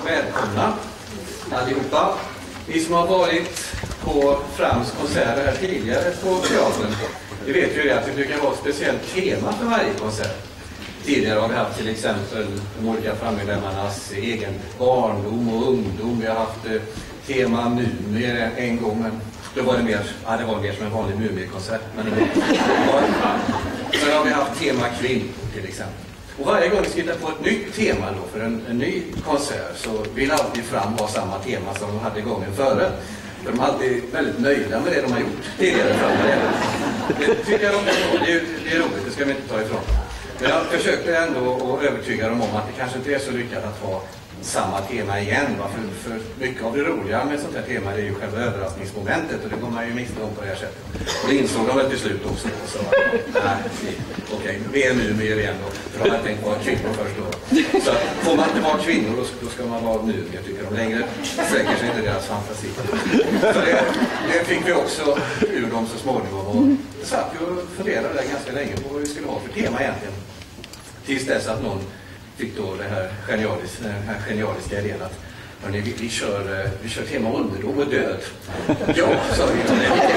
välkomna allihopa. Ni som har varit på Frams konserter här tidigare på teatern, vi vet ju att det brukar vara ett speciellt tema för varje konsert. Tidigare har vi haft till exempel de olika frammedlemmarnas egen barndom och ungdom. Vi har haft tema mumier en gång, men då var det mer, det var mer som en vanlig mumierkonsert. Sen har vi haft tema kvinnor till exempel. Och varje gång vi ska hitta på ett nytt tema då för en ny konsert så vill alltid Fram ha samma tema som de hade gången före. För de är alltid väldigt nöjda med det de har gjort tidigare. Det tycker jag det är roligt, det ska vi inte ta ifrån. Men jag försökte ändå att övertyga dem om att det kanske inte är så lyckat att ha samma tema igen. För mycket av det roliga med sånt här tema är ju själva överraskningsmomentet, och det går man ju miste om på det här sättet. Och det insåg de väl till slut också. Så okej, vi är mumier igen då. För de hade tänkt vara kvinnor först då. Så får man inte vara kvinnor då ska man vara mumier, tycker de. Längre sträcker sig inte deras fantasi. Så det fick vi också ur dem så småningom. Och jag satt ju och funderade där ganska länge på vad vi skulle ha för tema egentligen. Tills dess att någon fick då den här genialiska idén att hörni, vi kör tema ålderdom och död. Ja, sa vi.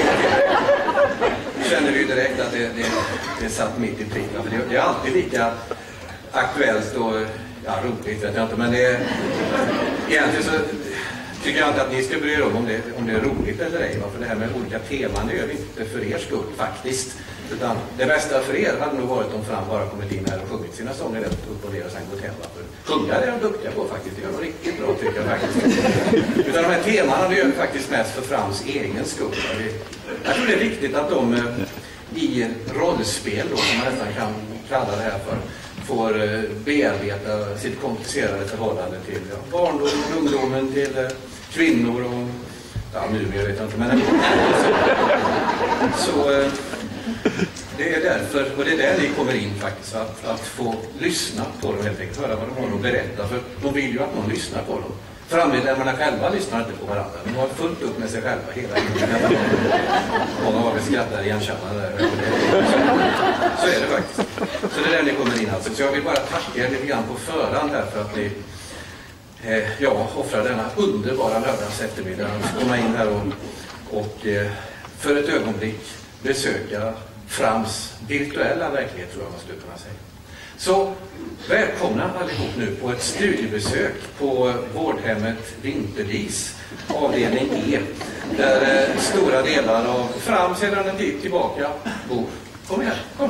Vi kände ju direkt att det satt mitt i pricken. För det är alltid lika aktuellt och roligt, vet jag inte. Men egentligen så tycker jag inte att ni ska bry er om det är roligt eller ej. För det här med olika teman, det gör vi inte för er skull faktiskt. Utan det bästa för er hade nog varit om Fram bara kommit in här och sjungit sina sånger rätt upp och ner och sen gått hem. För sjunga är de duktiga på faktiskt, det gör de riktigt bra tycker jag faktiskt. Utan de här teman, det gör faktiskt mest för Frams egen skull. Jag tror det är viktigt att de i rollspel, då, som man nästan kan kalla det här för, får bearbeta sitt komplicerade förhållande till barndom, ungdomen, till kvinnor och mumier vet jag inte, men så det är därför, och det är där ni kommer in faktiskt, att få lyssna på dem helt enkelt, höra vad de har att berätta, för de vill ju att någon lyssnar på dem. Frammedlemmarna själva lyssnar inte på varandra, de har fullt upp med sig själva hela tiden. Många av er skrattar igenkännande där. Så är det faktiskt. Så det är där ni kommer in alltså. Så jag vill bara tacka er lite grann på förhand här för att ni offrar denna underbara lördags eftermiddag att komma in här och för ett ögonblick besöka Frams virtuella verklighet, tror jag man skulle kunna säga. Så välkomna allihop nu på ett studiebesök på vårdhemmet Vinterdis, avdelning E, där stora delar av Fram sedan en tid tillbaka bor. Kom här, kom.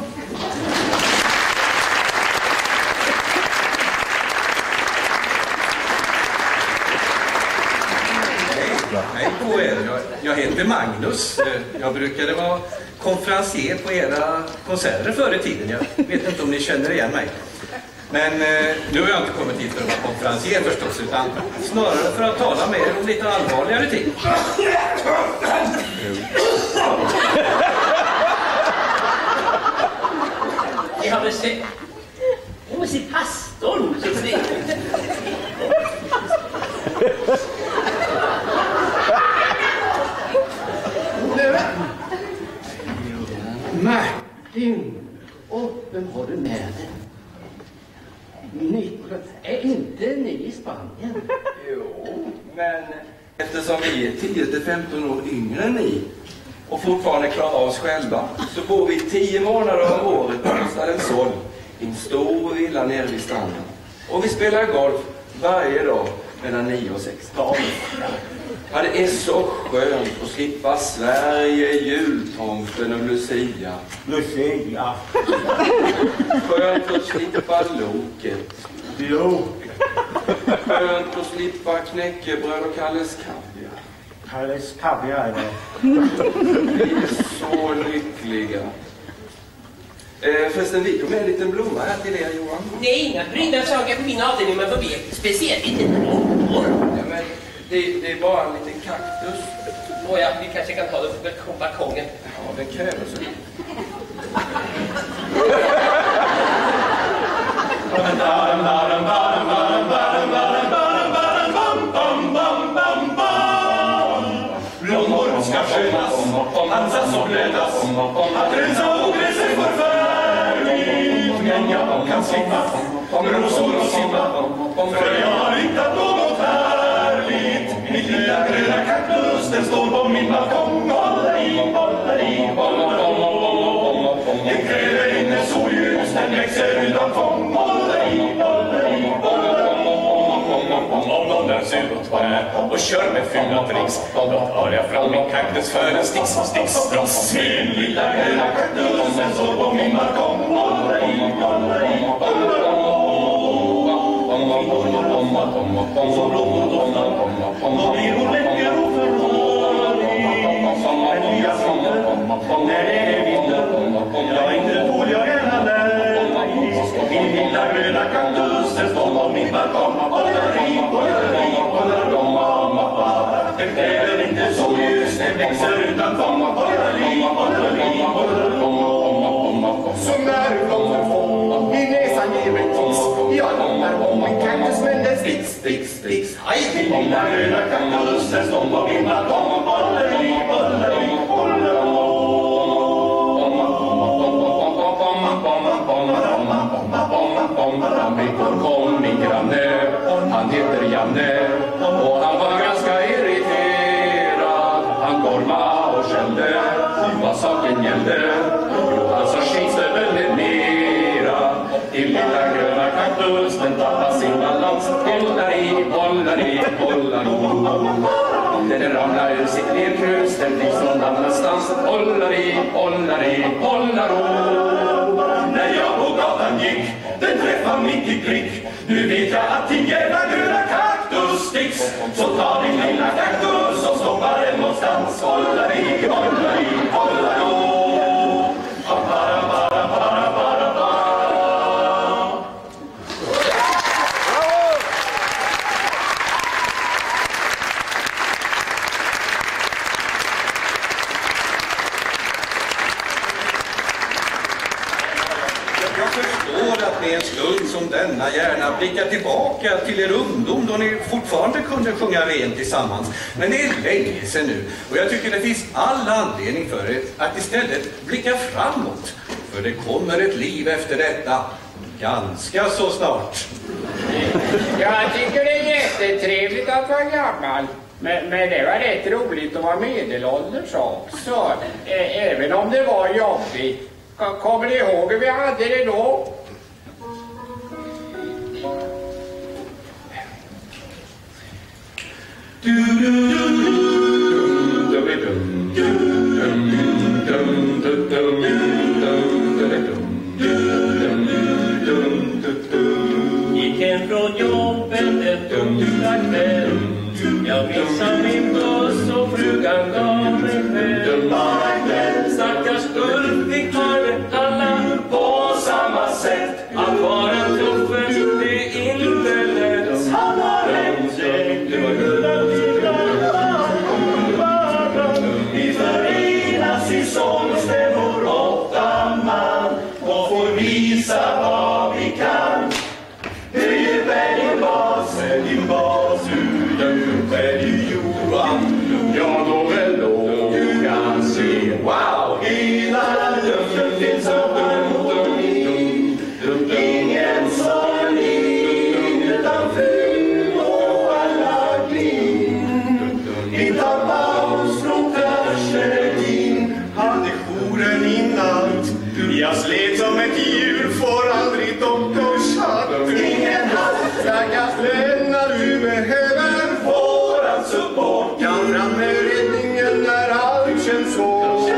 Hej på er, jag heter Magnus. Jag brukade vara konferencier på era konserter förr i tiden. Jag vet inte om ni känner igen mig. Men nu har jag inte kommit hit för att vara konferencier förstås, utan snarare för att tala med er om lite allvarligare ting. Jag har väl sett... Jag måste se pastorn. Martin, vem har du med dig? Niklas, är inte ni i Spanien? Jo, men eftersom vi är 10-15 år yngre än ni och fortfarande klarar oss själva, så bor vi 10 månader om året på Costa del Sol i en stor villa nere vid stranden. Och vi spelar golf varje dag mellan 9 och 16. Ja, det är så skönt att slippa Sverige, jultomten och Lucia. Lucia. Skönt att slippa loket. Skönt att slippa knäckebröd och Kalles kaviar. Kalles kaviar, Vi är så lyckliga. Förresten, vi tog med en liten blomma här till er, Johan. Det är inga brydda saker på min avdelning, men vad vet, speciellt inte blommor. Ja, men det är bara en liten kaktus. Nåja, vi kanske kan ta det på balkongen. Ja, den kräver så. Blommor ska skyddas, ansas och blödas, att rensa ogräset förfärligt. Men jag kan slippa, rosor och simma, för jag har hittat något här. kaktusen står på min balkong. Hålla i, hålla. Det kräver inte solljus, den växer utan fång. Hålla i, hålla. Om någon är sur och tvär och kör med fula tricks, då tar jag fram min kaktus för en sticks. Dross min lilla gröna kaktus, den står på min balkong. Hålla i, hålla. Så blommor doftar, då blir hon läcker och förhållig. Den nya sommar, när det är vinter, jag inte tål jag gärna där. Min lilla gröna kaktus, den står på min balkong. Den kräver inte solljus, den växer utan fång. Så när du låter få min näsan ger mig tics, jag låter om min kaktus men den sticks. Aj, min lilla gröna kaktus, den står på min balkong. Kom min granne, han heter Janne, och han var ganska irriterad. Han gormade och skällde, vad saken gällde. Jo, han sa skitstövel med mera. Till lilla gröna kaktus, den tappar sin balans. Hålla i. Den ramlar ur sitt lerkrus, den blir från annanstans. Hålla i. När jag på gatan gick, den träffade mitt i prick. Nu vet jag att din jävla gröna kaktus sticks. Så ta din lilla kaktus och stoppa den någonstans. Hålla i. Jag förstår att ni en stund som denna gärna blickar tillbaka till er ungdom då ni fortfarande kunde sjunga rent tillsammans. Men det är länge sedan nu och jag tycker det finns all anledning för er att istället blicka framåt. För det kommer ett liv efter detta, ganska så snart. Jag tycker det är jättetrevligt att vara gammal. Men det var rätt roligt att vara medelålders också. Även om det var jobbigt. Kommer ni ihåg hur vi hade det då? Gick hem från jobben en torsdag kväll. Jag missade min buss och frugan gav mig själv. Stackars Ulf fick ta det alla på samma sätt. Att vara tuffen, det är inte lätt. Han har en säck, det var vi förenas i sångstämmor 8 man och får visa vad vi kan. Det är ju din bas, Johan. Ja, då väl låga se. Wow, hela luften finns av harmoni. Ingen sorg utan fru och alla glin. Vi tar paus från tragedin. Hade jouren i natt. Jag slet som ett djur, får aldrig doktorshatt. Ingen hatt, Stackars lämnar du behöver våran support. kan fram med räddningen när allt känns svårt.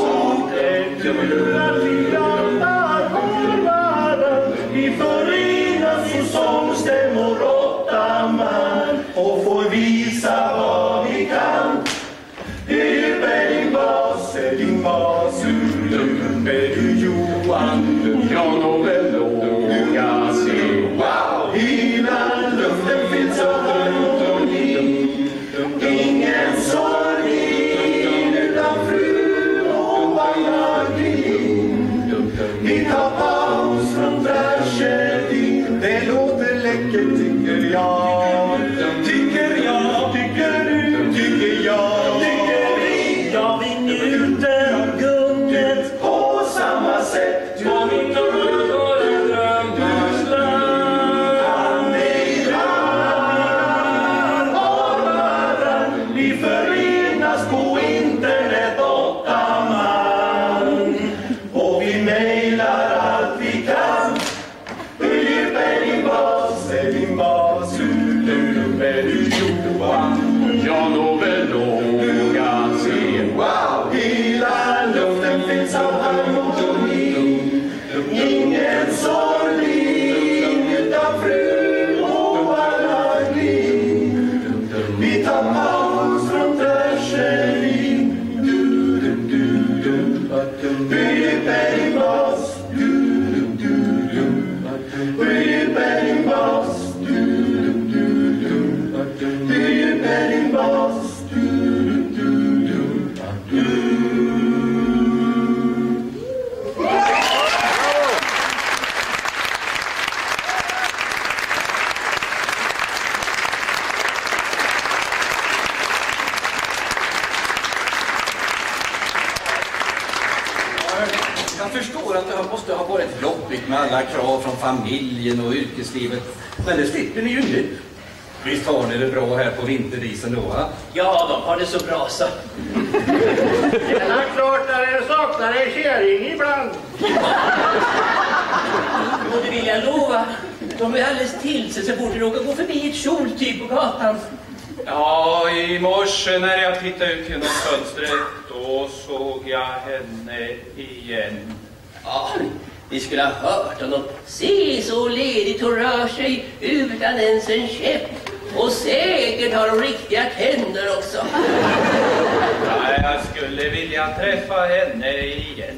Vi förenas i sångstämmor 8 man och får visa vad vi kan. Hur är din bas, hur är du Johan? Ja, då väl låga se. Wow, hela luften finns av harmoni. Ingen sorg utan fru och alla glin. Vi tar paus från tragedin. Det låter läckert tycker jag. Tycker jag, tycker du, Tycker jag. tycker vi. Ja, vi njuter av gunget på samma sätt. Ja, vi tar våra drömmars land. Hand i hand, arm i arm, vi förenas var rätt jobbigt med alla krav från familjen och yrkeslivet. Men det slipper ni ju nu. Visst har ni det bra här på vinterdisen då, va? Ja, de har det så bra så. Det är klart att det saknar en kärring ibland. Och det vill jag lova. De är alldeles till sig så fort de råkar gå förbi ett kjoltyp på gatan. Ja, i morse när jag tittade ut genom fönstret, då såg jag henne igen. Ja, vi skulle ha hört honom. Se så ledigt hon rör sig utan ens en käpp. Och säkert har de riktiga tänder också. Ja, jag skulle vilja träffa henne igen.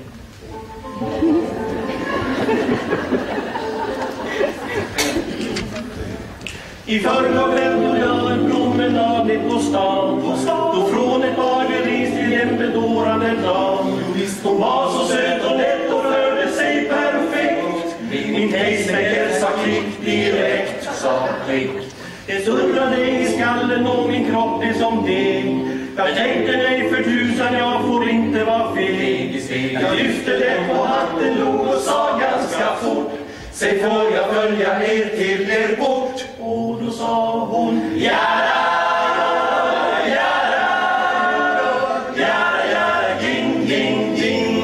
I förrgår kväll jag en promenad ner på stan. Då från ett bageri till en bedårande dam. Hon var så söt och lätt och förde sig perfekt. Min pacemaker sa klick direkt, sa klick. Det surrade i skallen och min kropp är som deg. Jag tänkte nej för tusan, jag får inte vara feg. Jag lyfte den på hatten, låg och sa ganska fort. Säg får jag följa er till er bort. Och då sa hon jada, jada, jada, jada, ging, ging, ging.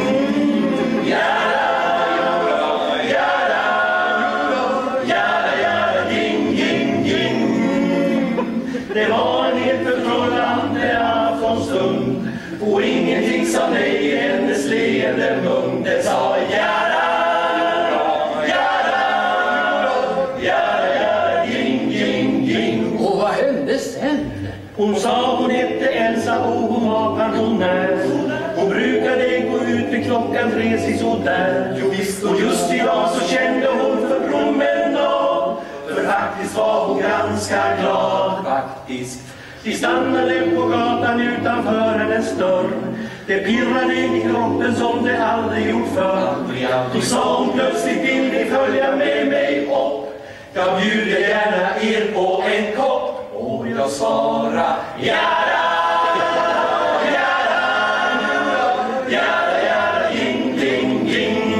Jada, jada, jada, jada, ging, ging, ging. Det var en helt förtrollande aftonstund. Och ingenting sa nej i hennes leende mun. Det sa jada. Hon sa hon hette Elsa och hon var pensionär. Hon brukade gå ut vid klockan 3 sådär. Och just idag så kände hon för promenad. För faktiskt var hon ganska glad. Faktiskt. Vi stannade på gatan utanför hennes dörr. Det pirrade i kroppen som det aldrig gjort förr. Då sa hon plötsligt vill ni följa med mig upp. Jag bjuder gärna er på en kopp. Och jag svarar jada, jada, jada, jada, ging, ging, ging.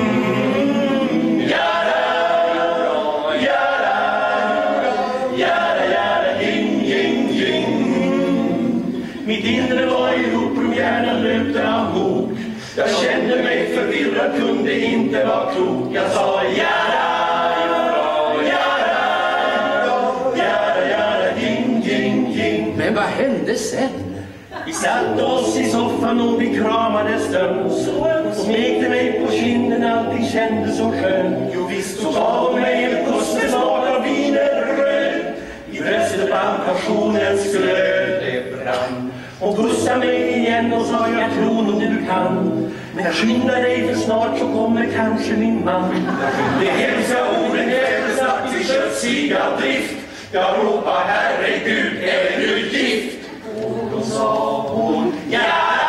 Jada, jada, jada, jada, ging, ging, ging. Mitt inre var i uppror, hjärnan löpte amok. Jag kände mig förvirrad, kunde inte vara klok. Jag sa jada. Men vad hände sen? Vi satte oss i soffan och vi kramades stund. Och smekte mig på kinden, allting kändes så skönt. Jo visst, så gav hon mig en puss med smak av viner röd. I bröstet brann passionens glöd, det brann. Hon pussade mig igen och sa jag tror nog du kan. Men skynda dig för snart så kommer kanske min man. Det hemska orden efter snabbt i köttsiga drift. Jag ropar herregud, är du gift? Och då sa hon jada,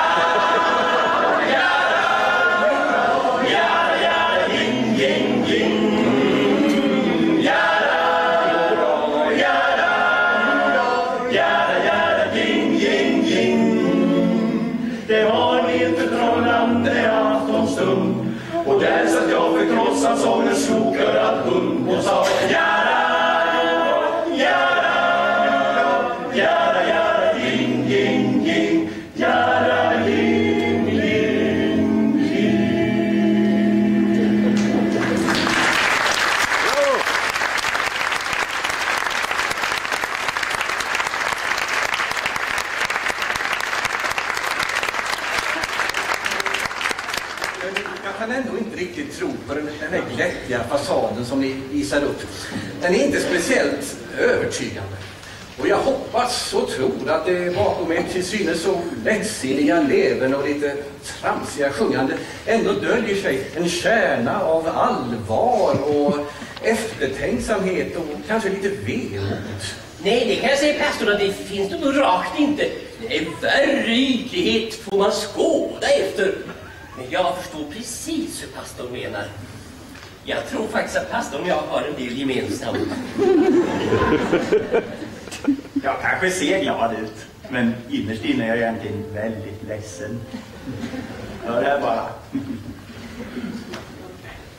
jada, jada, jada, ging, ging, ging. Jada, jada, jada, jada, ging, ging, ging. Det var en helt förtrollande aftonstund. Och där satt jag förkrossad som en slokörad hund. Och sa jada. Jag kan ändå inte riktigt tro på den här glättiga fasaden som ni visar upp. Den är inte speciellt övertygande. Och jag hoppas och tror att det bakom ett till synes så lättsinniga leven och lite tramsiga sjungande ändå döljer sig en kärna av allvar och eftertänksamhet och kanske lite vemod. Nej, det kan jag säga pastorn att det finns det nog rakt inte. Det är värre ytlighet får man skåda efter. Men jag förstår precis hur pastorn menar. Jag tror faktiskt att pastorn och jag har en del gemensamt. Jag kanske ser glad ut, men innerst inne är jag egentligen väldigt ledsen. Hör här bara.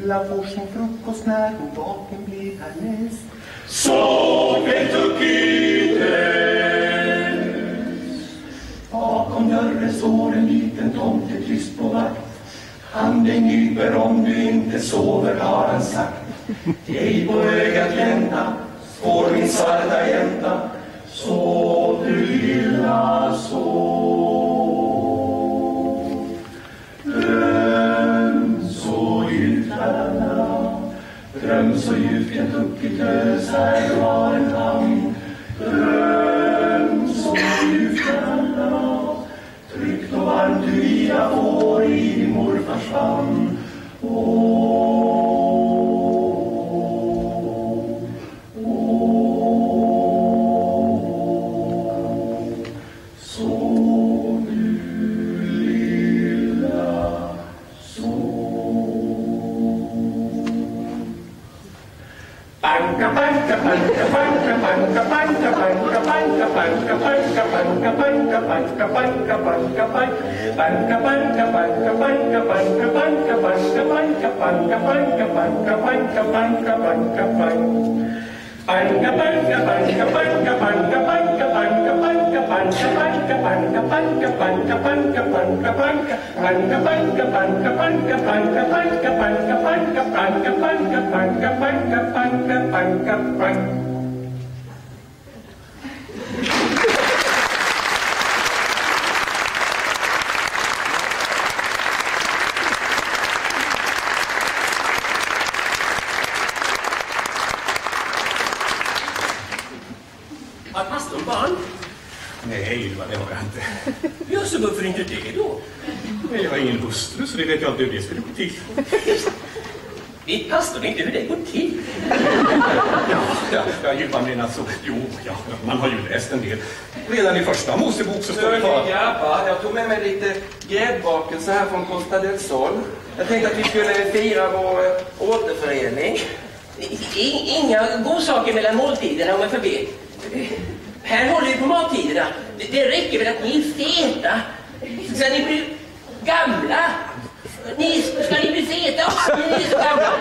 Lilla får sin frukost när hon vaken blir härnäst. Så bakom dörren står en liten tomte tyst på vakt. Han den nyper om du inte sover, har han sagt. Dig på ögat glänta, får min sarda jänta. Sov du lilla, sov. Dröm så djupt, dröm så djupt, en tuckig tös här var en hamn. Dröm så djupt, tryggt och varmt du vila får i din morfars famn. Har pastorn barn? Nej, Ylva, det har jag inte. Ja, så varför inte det då? Jag har ingen hustru, så det vet jag inte hur det skulle gå till. Vet pastorn inte hur det går till? Ja, Ylva menar så. Jo, ja, man har ju läst en del. Redan i första Mosebok så står det kvar. Grabbar, jag tog med mig lite gräddbakelse här från Costa del Sol. Jag tänkte att vi skulle fira vår återförening. Inga godsaker mellan måltiderna om jag får be. Här håller vi på mattiderna. Det räcker väl att ni är feta. Ska ni bli gamla? Ska ni bli feta också? Ni är så gamla.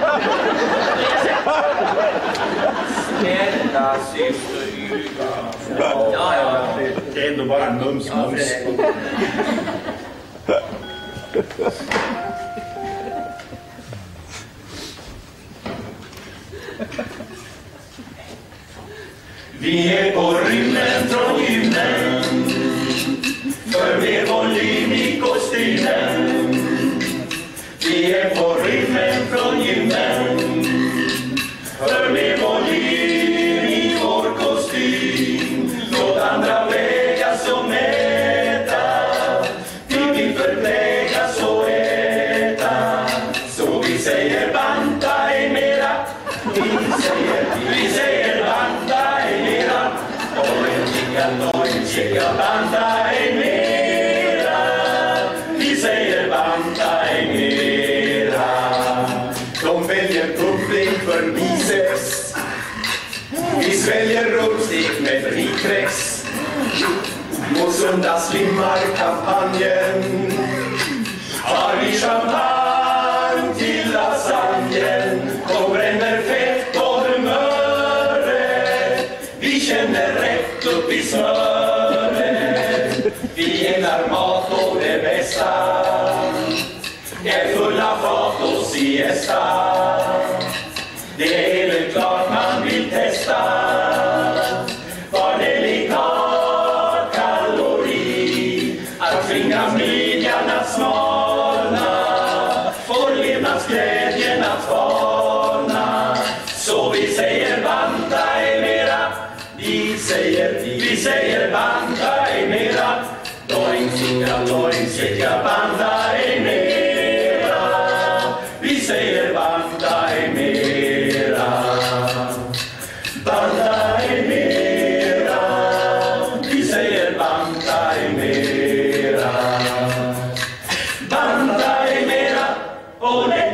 Snälla syster Ylva. Ja. Det är ändå bara en mums. Vi är på rymmen från gymmen, för med volym i kostymen. Vi är på rymmen från gymmen, för med volym i vår kostym. Låt andra vägas och mäta, vi vill förplägas och äta. Så vi säger banta ej mera, vi säger banta ej mera. Och en kicka banta ej mera, vi säger banta ej mera. De väljer pumping för biceps, vi sväljer rullstek med frikräks. Och sunda slimmar kampanjen, har vi champagne till lasagnen och bränner fett på humöret. Vi känner rätt upp i smöret, vi ägnar mat och det bästa. Är fulla fat och siesta, det är väl klart man vill testa. Var delikat kalori, att tvinga midjan att smalna, får levnadsglädjen att falna. Så vi säger banta ej mera, vi säger banta ej mera. Doing sicka banta ej mera, vi säger banta ej mera. Banta ej mera, vi säger banta ej mera. Banta ej mera, och nej.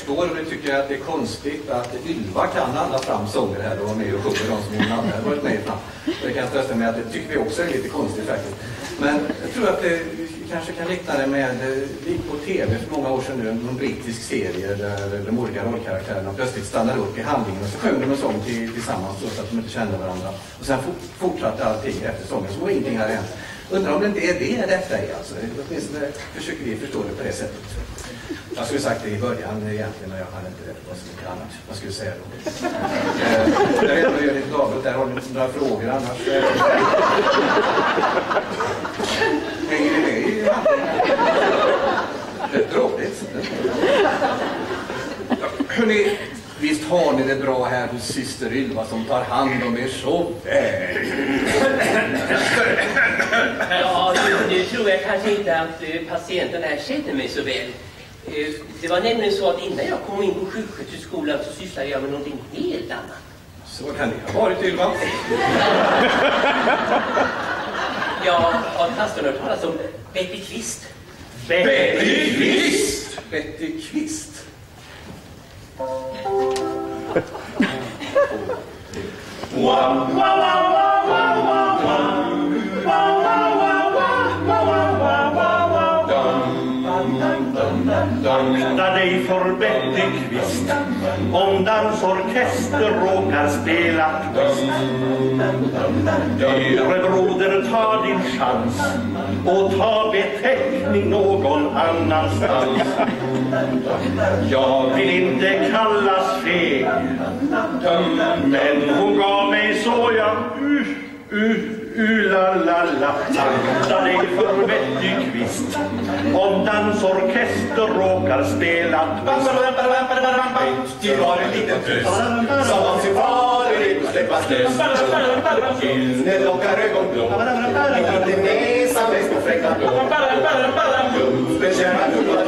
förstår och ni tycker att det är konstigt att Ylva kan alla fram sånger här och var med och sjunger de som hon aldrig har varit med fram. Det kan jag trösta med att det tycker vi också är lite konstigt faktiskt. Men jag tror att det kanske kan likna det med, gick på tv för många år sedan nu, en brittisk serie där de olika rollkaraktärerna plötsligt stannar upp i handlingen och så sjöng de en sång tillsammans så att de inte kände varandra. Och sen fortsatte allting efter sången så ingenting hade hänt. Undrar om det inte är det detta är alltså. Åtminstone försöker vi förstå det på det sättet. Jag skulle sagt det i början egentligen, men jag hade inte rätt på så mycket annat. Vad skulle jag säga då? Jag vet inte vad jag gör lite David där. Har ni några frågor annars? Hänger ni med i handlingen? Det är tråkigt. Hörrni, visst har ni det bra här hos syster Ylva som tar hand om er så väl? Ja, nu tror jag kanske inte att patienten här känner mig så väl. Det var nämligen så att innan jag kom in på sjuksköterskeskolan så sysslade jag med någonting helt annat. Så kan det ha varit, Ylva? Jag har pastorn hört talas om Betty Kvist. Betty Kvist? Betty Kvist? Akta dig för Betty Kvist, om dansorkester råkar spela twist. Dyre broder, ta din chans och ta beteckning någon annanstans. Jag vill inte kallas feg, men hon gav mig så jag la la la. Akta dig för Betty Kvist, om dansorkester råkar spela twist. Betty var en liten tös som av sin fader inte släppas lös. Gyllene lockar ögonblå, en liten näsa med stor fräcka blå. Lumpen kärna lullar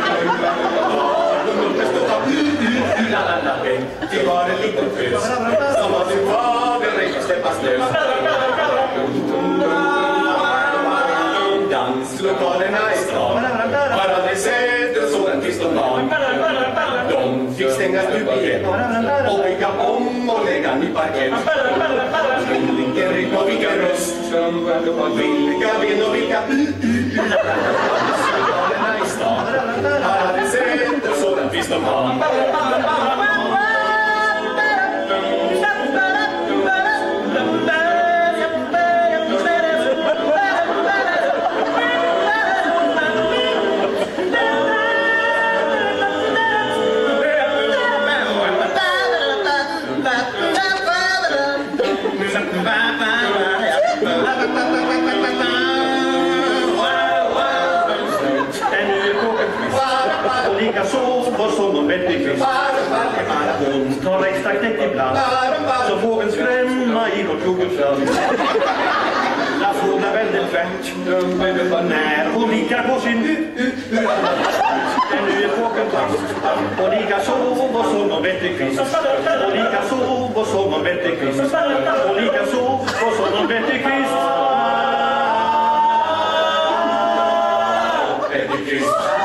Betty var en liten tös som av sin fader inte släppas lös. Danslokalerna i stan har aldrig sett en sådan tyst och barn. De fick stänga stupigen och bygga om och lägga ny parkett. Vilken rytm och vilken röst, vilka ben och vilka danslokalerna i stan har aldrig sett en sådan tyst och barn. Hon tar extra knäck ibland, så fågeln skrämma i vårt jordgubbsland. La fåglar väldigt tvärt, när hon likar på sin nu är fågeln fast, och lika sov och sång om Betty Kvist. Och lika sov och sång om Betty Kvist. Och lika sov och sång om Betty Kvist. Betty Kvist.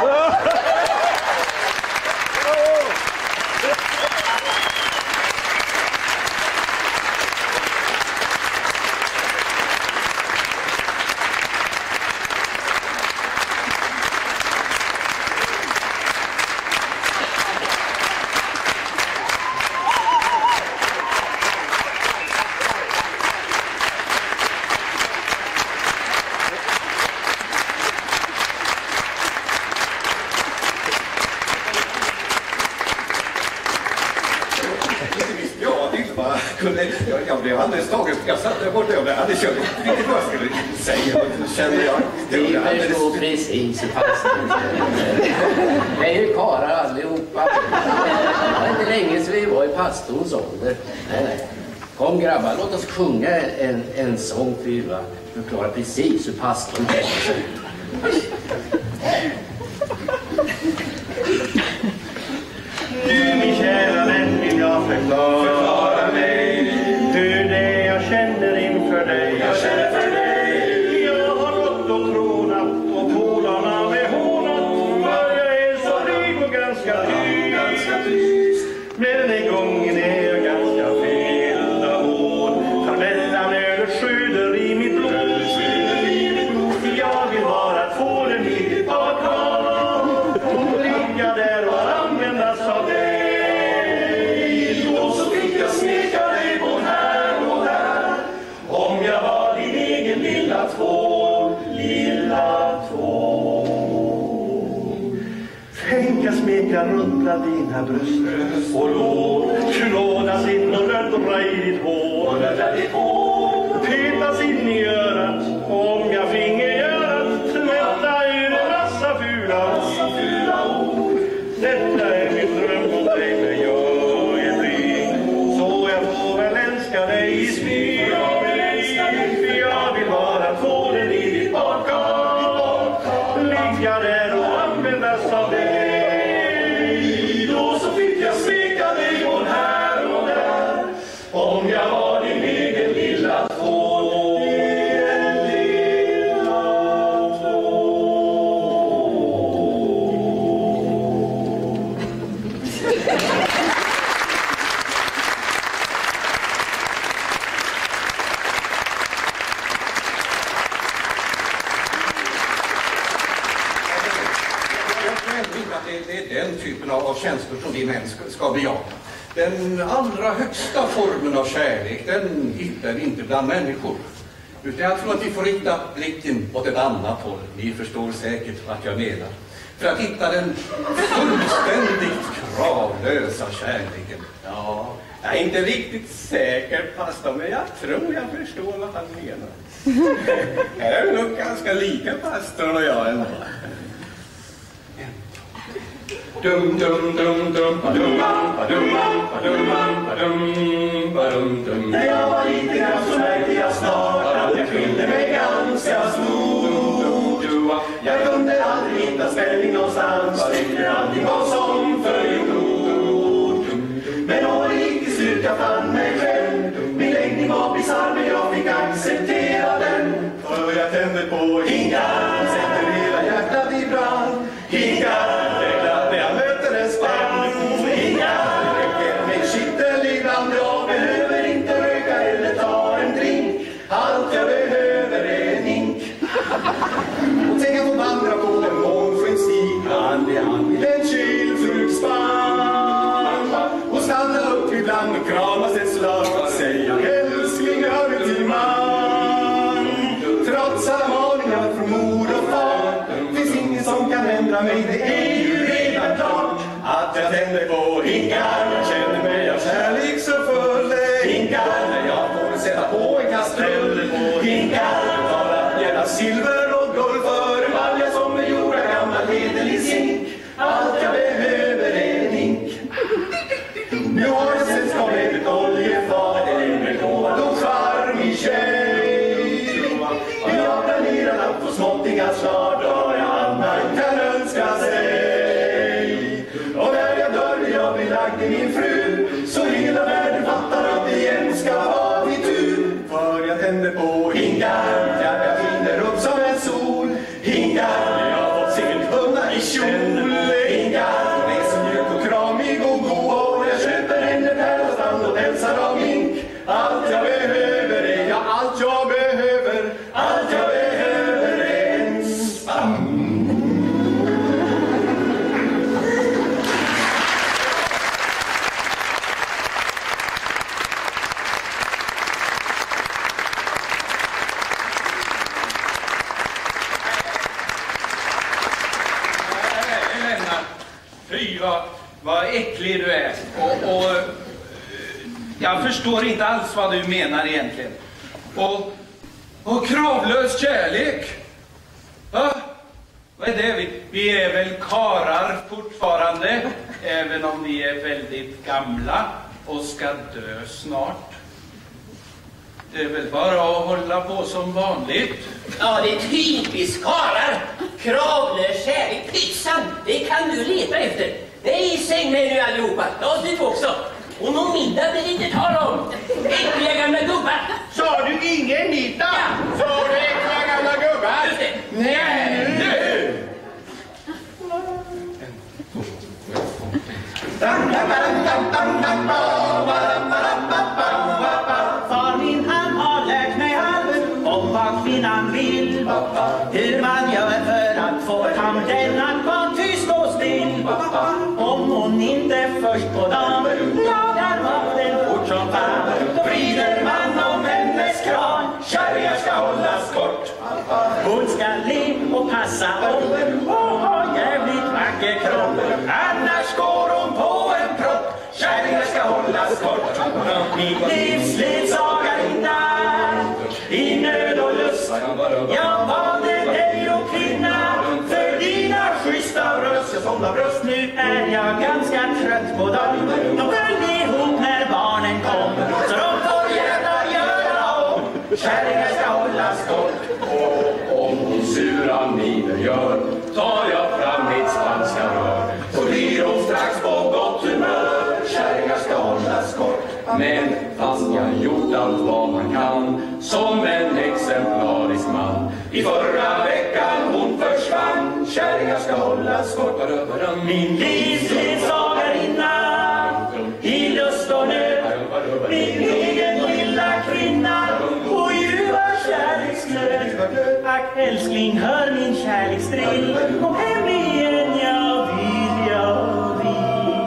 Jag blev alldeles tagen. Jag satt där borta och hade kört riktigt vad jag skulle säga. Och kände jag. Vi förstår precis hur passningen. Det är ju karlar allihopa. Det var inte länge så vi var i pastorns ålder. Nej. Kom grabbar, låt oss sjunga en sång till Ylva. Förklara precis hur pastorn är. Nu min kära vän vill jag förklara mig hur det jag känner inför dig. Jag känner för dig. Jag har gått och trånat och polarna med hånat. Jag är så rik och ganska dyr. ruttla dina bröst. Och låt knådas in och röra i ditt hår. Petas in i örat, om jag finge örat, tvätta ur en massa fula ord. Detta är min dröm om dig, men jag är blyg, så jag får väl älska dig i smyg. För jag vill bara få den i ditt badkar, ligga där och användas av dig. Då så fick jag smeka dig både här och där, om jag var din egen lilla två. Det är den typen av känslor som vi män ska bejaka. Den allra högsta formen av kärlek, den hittar vi inte bland människor. Utan jag tror att vi får rikta blicken åt ett annat håll. Ni förstår säkert vad jag menar. För att hitta den fullständigt kravlösa kärleken. Ja, jag är inte riktigt säker, pastor, men jag tror jag förstår vad han menar. Här är vi nog ganska lika, pastor och jag ändå. Dum dum dum dum badum badum badum badum badum dum. När jag var liten grann så märkte jag snart att jag skilde mig ganska stort. Jag kunde aldrig hitta spänning någonstans, tyckte allting var som förgjort. Men om det gick i slut jag fann mig själv, min längning var bisarr men jag fick acceptera den. För jag tände på hingar, sätter hela hjärtat i brand. Hingar. Jag behöver inte röka eller ta en drink. Allt jag behöver är en hink. Och tänk att få vandra på en månskensstig, hand i hand i en kylfrukspann. Och stanna upp ibland och kramas ett slag och säga älskling, hör du till man. Trots alla maningar från mor och far finns ingen som kan ändra mig. Det är ju redan klart att jag tänder på hinkar. Jag känner mig av kärlek så full. Hinkar när jag får sätta på en kastrull. Hinkar bara gärna silver och guld för en balja som är gjord av gammal hederlig zink. Allt jag behöver är en hink. Nu har jag sällskap med ett oljefat, en lovad och charmig tjej. Jag har planerat att få småttingar snart och jag annan kan önska sig. Och när jag dör vill jag bli lagd i min fru, så hela världen fattar att det igen ska vara vid tur. För jag tänder på hinkar, jag skiner upp som en sol. Hinkar, jag har fått silverhunna i kjol. Hinkar, det är så mjuk och kramig och god, och jag köper henne pärlstrand och hälsar av hink. Allt jag behöver är, ja allt jag behöver, allt jag behöver är en spann. Fy, vad äcklig du är. Och jag förstår inte alls vad du menar egentligen. Och kravlös kärlek. Va? Vad är det? Vi är väl karar fortfarande, även om vi är väldigt gamla och ska dö snart. Det är väl bara att hålla på som vanligt. Ja, det är typiskt karar. Kravlös kärlek, pytsan. Det kan du leta efter. Nej, i säng med nu allihopa. Ja, du också. Och någon middag blir det inte tal om. Äckliga gamla gubbar. Sa du ingen middag? Ja. Sa du äckliga gamla gubbar? Just det. Nej, nu! Far min han har lärt mig allt om vad kvinnan vill. Hur man gör för att få tanten att vara tyst och still. Om hon inte först på dagen lagar maten fort som fan, då vrider man om hennes kran. Kärringar ska hållas kort. Hon ska le och passa om och ha jävligt vacker kropp. Annars går hållas kort. Min livsledsarinna i nöd och lust. Jag valde dig och kvinna för dina schyssta röst. Jag sålda bröst, nu är jag ganska trött på dem. De föll ihop när barnen kom, så de får gärna göra om. Kärringar ska hållas kort. Och om hon sura miner gör, tar jag fram mitt spanska rör. Så blir hon strax på gott humör. Kärringar ska hållas kort. Men fast jag gjort allt vad man kan, som en exemplarisk man, i förra veckan hon försvann. Kärringar ska hållas kort. Min livsledsarinna i lust och nöd, min egen lilla kvinna och ljuva kärleksglöd. Ack älskling, hör min kärleksdrill, kom hem igen, jag vill.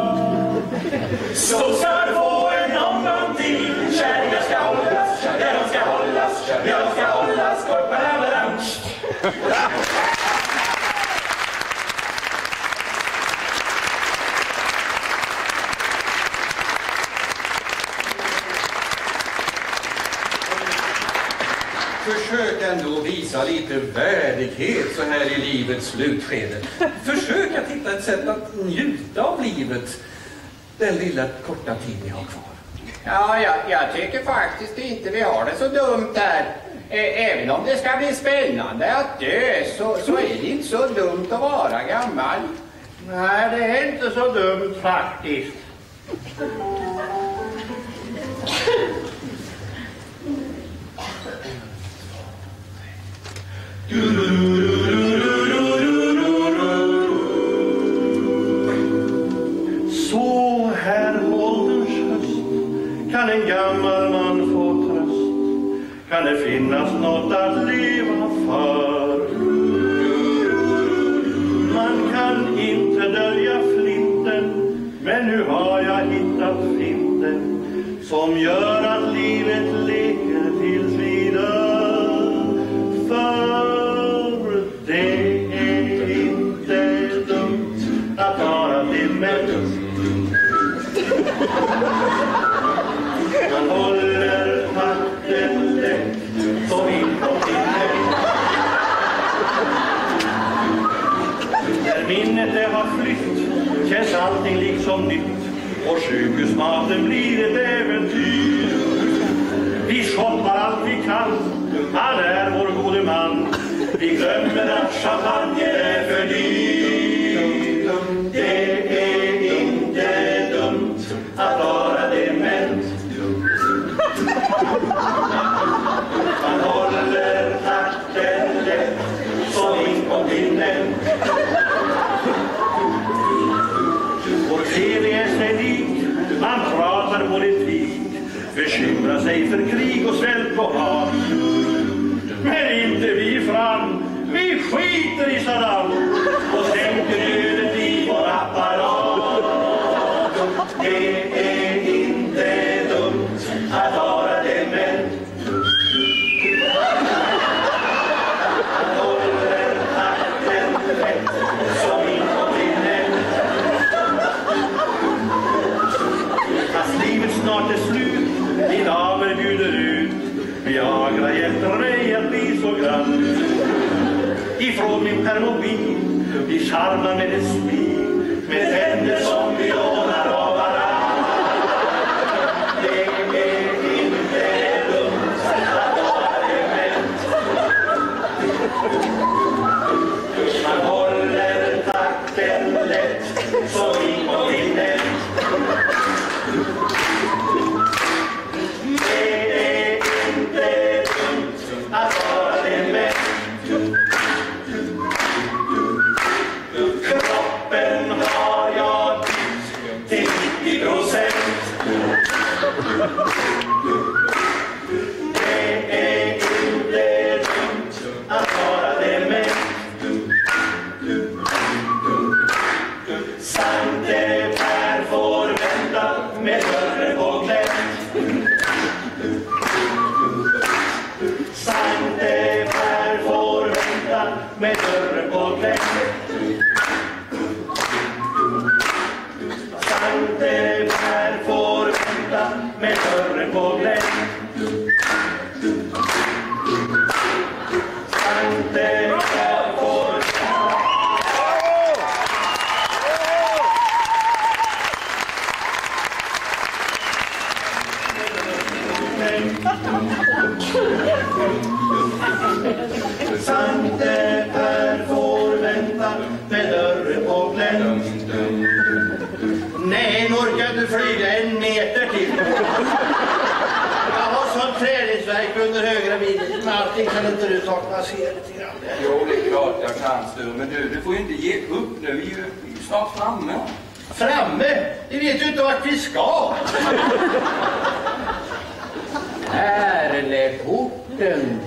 Så ska du få en omgång till. Kärringar ska hållas, ja de ska hållas, ja de ska hållas kort. Försök ändå visa lite värdighet så här i livets slutskede. Försök att hitta ett sätt att njuta av livet den lilla korta tid ni har kvar. Ja, jag tycker faktiskt inte vi har det så dumt här. Även om det ska bli spännande att dö, så är det inte så dumt att vara gammal. Nej, det är inte så dumt faktiskt. Så här ålderns höst kan en gammal man få tröst. Kan det finnas något att leva för? Man kan inte dölja flinten, men nu har jag hittat finten som gör att livet leker tills vi dör. För det är inte dumt att vara dement. Man håller takten lätt som inkontinent. När minnet det har flytt känns allting liksom nytt, och sjukhusmaten blir ett äventyr. Vi shoppar allt vi kan, han är vår gode man. Vi glömmer att champagne är för dyr. Det är inte dumt att vara dement. Man håller takten lätt som inkontinent. Vår TV är sig lik, man pratar politik, bekymrar sig för krig och svält och hat. Men inte vi fram, vi skiter i Saddam och sänker ödet i vår apparat. Det är inte dumt att vara dement. Man håller takten rätt som inkontinent. Fast livet snart är slut, din avel bjuder ut. Viagra hjälper mig att bli så grann. Ifrån min permobil vi charmar med ett smil, med tänder som vi lånar av varann. Det är inte dumt att vara dement. Man håller takten lätt som inkontinent. Att vara dement. Kroppen har jag på glänt. Sankte får Sankte Per får vänta med dörren på glänt. Nej, orkar inte flyga en meter till. Jag har sån träningsverk under högra bilen. Men allting kan inte du ta. Man ser lite grann. Jo, det är klart jag kan, Sture. Men du får ju inte ge upp nu. Vi är ju snart framme. Framme? Vi vet ju inte vart vi ska. Pärleporten.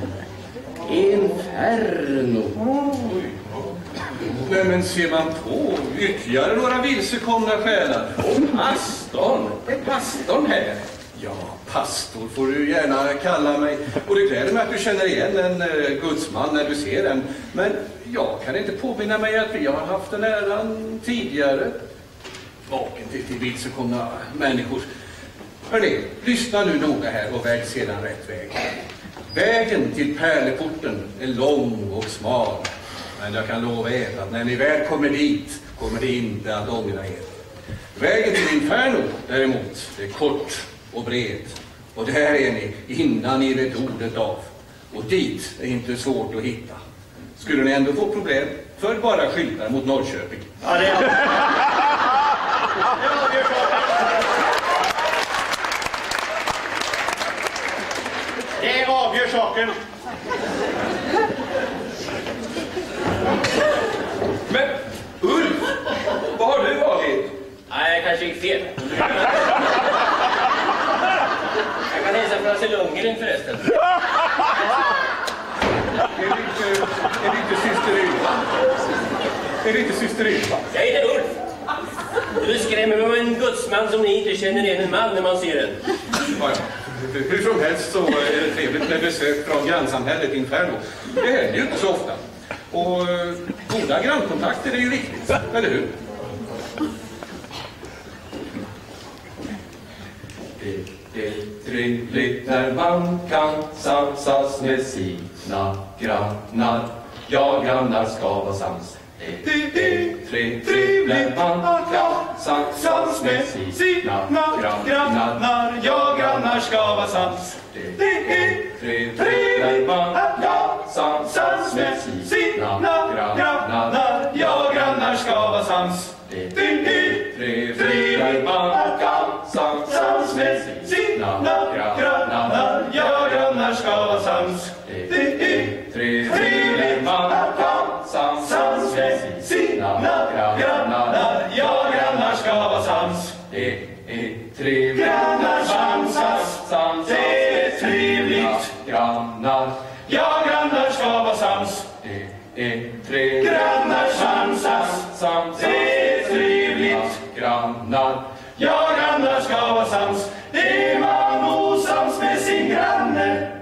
Inferno. Men ser man på ytterligare några vilsekomna själar. Och pastorn, det är pastorn här. Ja, pastor får du gärna kalla mig. Och det gläder mig att du känner igen en gudsman när du ser den. Men jag kan inte påminna mig att vi har haft den äran tidigare. Vaken till vilsekomna människor. Hörrni, lyssna nu noga här och välj sedan rätt väg. Vägen till pärleporten är lång och smal. Men jag kan lova er att när ni väl kommer dit kommer det inte att ångra er. Vägen till Inferno däremot är kort och bred. Och där är ni innan ni vet ordet av. Och dit är inte svårt att hitta. Skulle ni ändå få problem, för bara skyltar mot Norrköping. Ja, det är det avgör saken. Men Ulf, vad har du varit? Nej, jag kanske gick fel. Jag kan hälsa från Astrid Lundgren förresten. Är det inte syster Ylva? Är det inte syster Ylva? Jag heter Ulf. Du skrämmer mig med en gudsman som ni inte känner igen en man när man ser den. Ja. Hur som helst så är det trevligt med besök från grannsamhället Inferno. Det händer ju inte så ofta. Och goda grannkontakter är ju viktigt, eller hur? Det är trevligt när man kan samsas med sina grannar. Ja, grannar ska vara sams. Det är trevligt när man kan samsas med sina grannar. Ja, grannar ska vara sams. Det är trevligt när man kan samsas med sina grannar. Ja, grannar ska vara sams. Det är trevligt när man kan samsas med sina grannar. Ja, grannar ska vara sams. Det är trevligt när man kan samsas med sina grannar. Ja, grannar ska vara sams. Det är trevligt Grannar samsas. Det är trevligt. Grannar. Ja, grannar ska vara sams. Det är trevligt. Grannar samsas. Det är trevligt. Grannar. Ja, grannar ska vara sams. Är man osams med sin granne,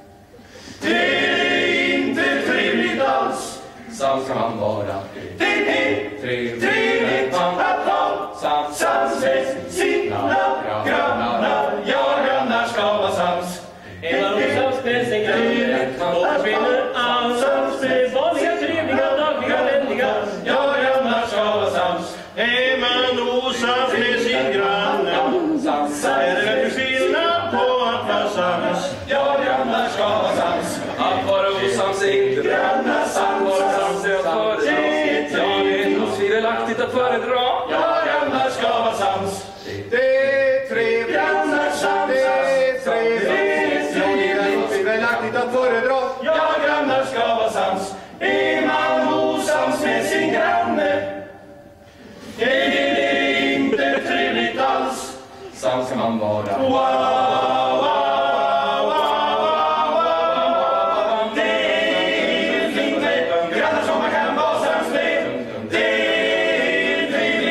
det är inte trevligt alls. Sams kan man vara. Det är trevligt att ha sams med sina grannar. Ja, grannar ska vara sams. Är man osams med sin granne, då försvinner allt. Sams med vanliga, trevliga, dagliga, vänliga. Ja, grannar ska vara sams. Är man osams med sin granne, är det skillnad på att vara sams. Ja, grannar ska vara sams. Att vara osams är inte Grannar sams är att föredra. Ja, det är nog tvivelaktigt att föredra. Ja, grannar ska vara sams. Det är trevligt. Grannar samsas. Det är trevligt. Tvivelaktigt att föredra. Ja, grannar ska vara sams. Är man osams med sin granne, är det inte trevligt alls. Sams kan man vara. Wow, wow, wow, wow. Det är fint med grannar som man kan vara sams med. Det är trevligt.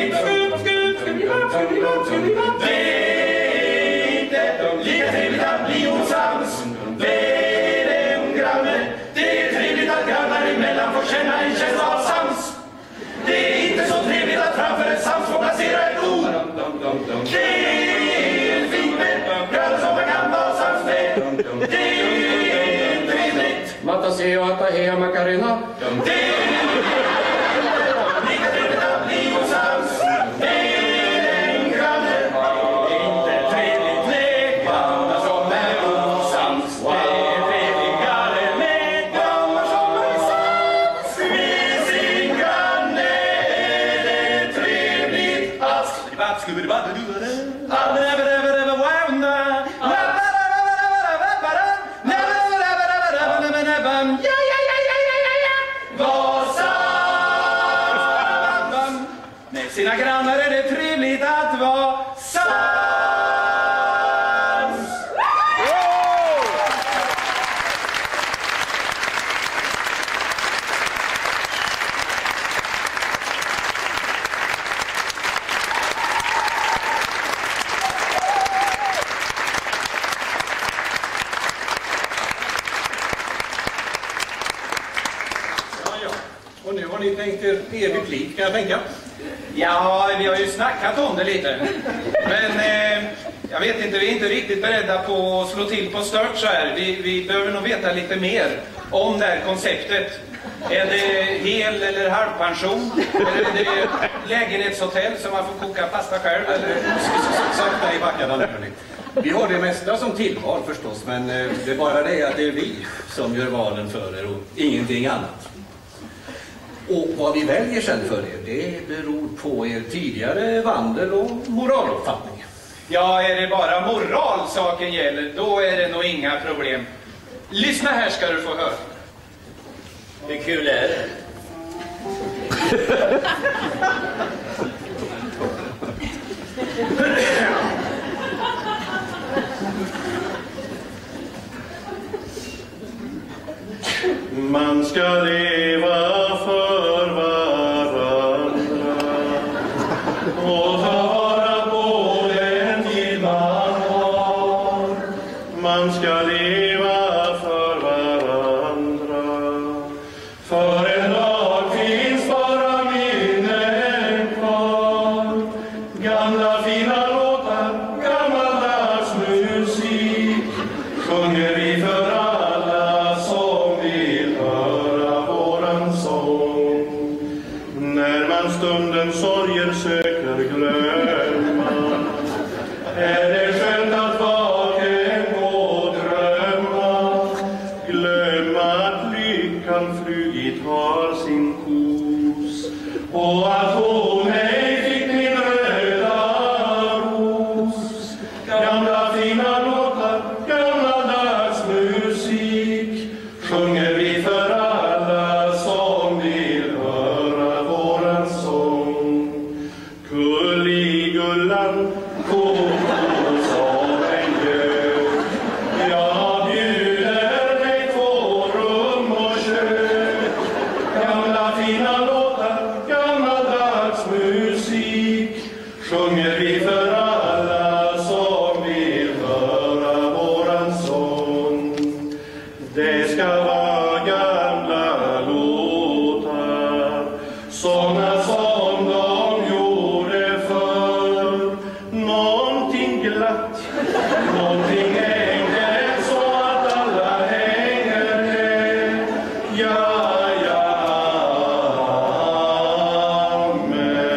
Det är trevligt. Mataseo atahea macarena. Det är lika trevligt att bli hos hans. Det är en granne. Det är inte trevligt med grannar som är osams. Det är trevligare med grannar som är sams. Med sin granne är det trevligt att... Med sina grannar är det trevligt att vara sams. Och nu har ni tänkt er evigt liv, kan jag tänka. Ja, vi har ju snackat om det lite. Men jag vet inte, vi är inte riktigt beredda på att slå till på stört så här. Vi behöver nog veta lite mer om det här konceptet. Är det hel- eller halvpension? Eller är det lägenhetshotell som man får koka pasta själv? Eller? Sakta i backarna nu, hörni. Vi har det mesta som tillval förstås, men det är bara det att det är vi som gör valen för er och ingenting annat. Och vad vi väljer sen för er, det beror på er tidigare vandel och moraluppfattning. Ja, är det bara moral saken gäller, då är det nog inga problem. Lyssna här ska du få höra. Hur kul är det? Man ska leva för varandra och ta vara på den tid man har. Man ska leva för varandra. För en dag finns bara minnen kvar. Gamla fina låtar, gammaldags musik sjunger vi för alla som vill höra våran sång. När man stunden sorger söker glömma är det skönt att vaken gå och drömma. Glömma att lyckan flugit har sin kos och att hon ej fick min röda ros. Gamla fina låtar, gammaldags musik sjunger vi för alla som vill höra våran sång. Gulligullan, koko som en gök. Jag bjuder dig 2 rum och kök. Gamla fina låtar, gammaldags musik sjunger vi för alla som vill höra våran sång. Det ska vara gamla låtar, såna som de gjorde förr. Någonting glatt, någonting enkelt så att alla hänger med. Ja, amen.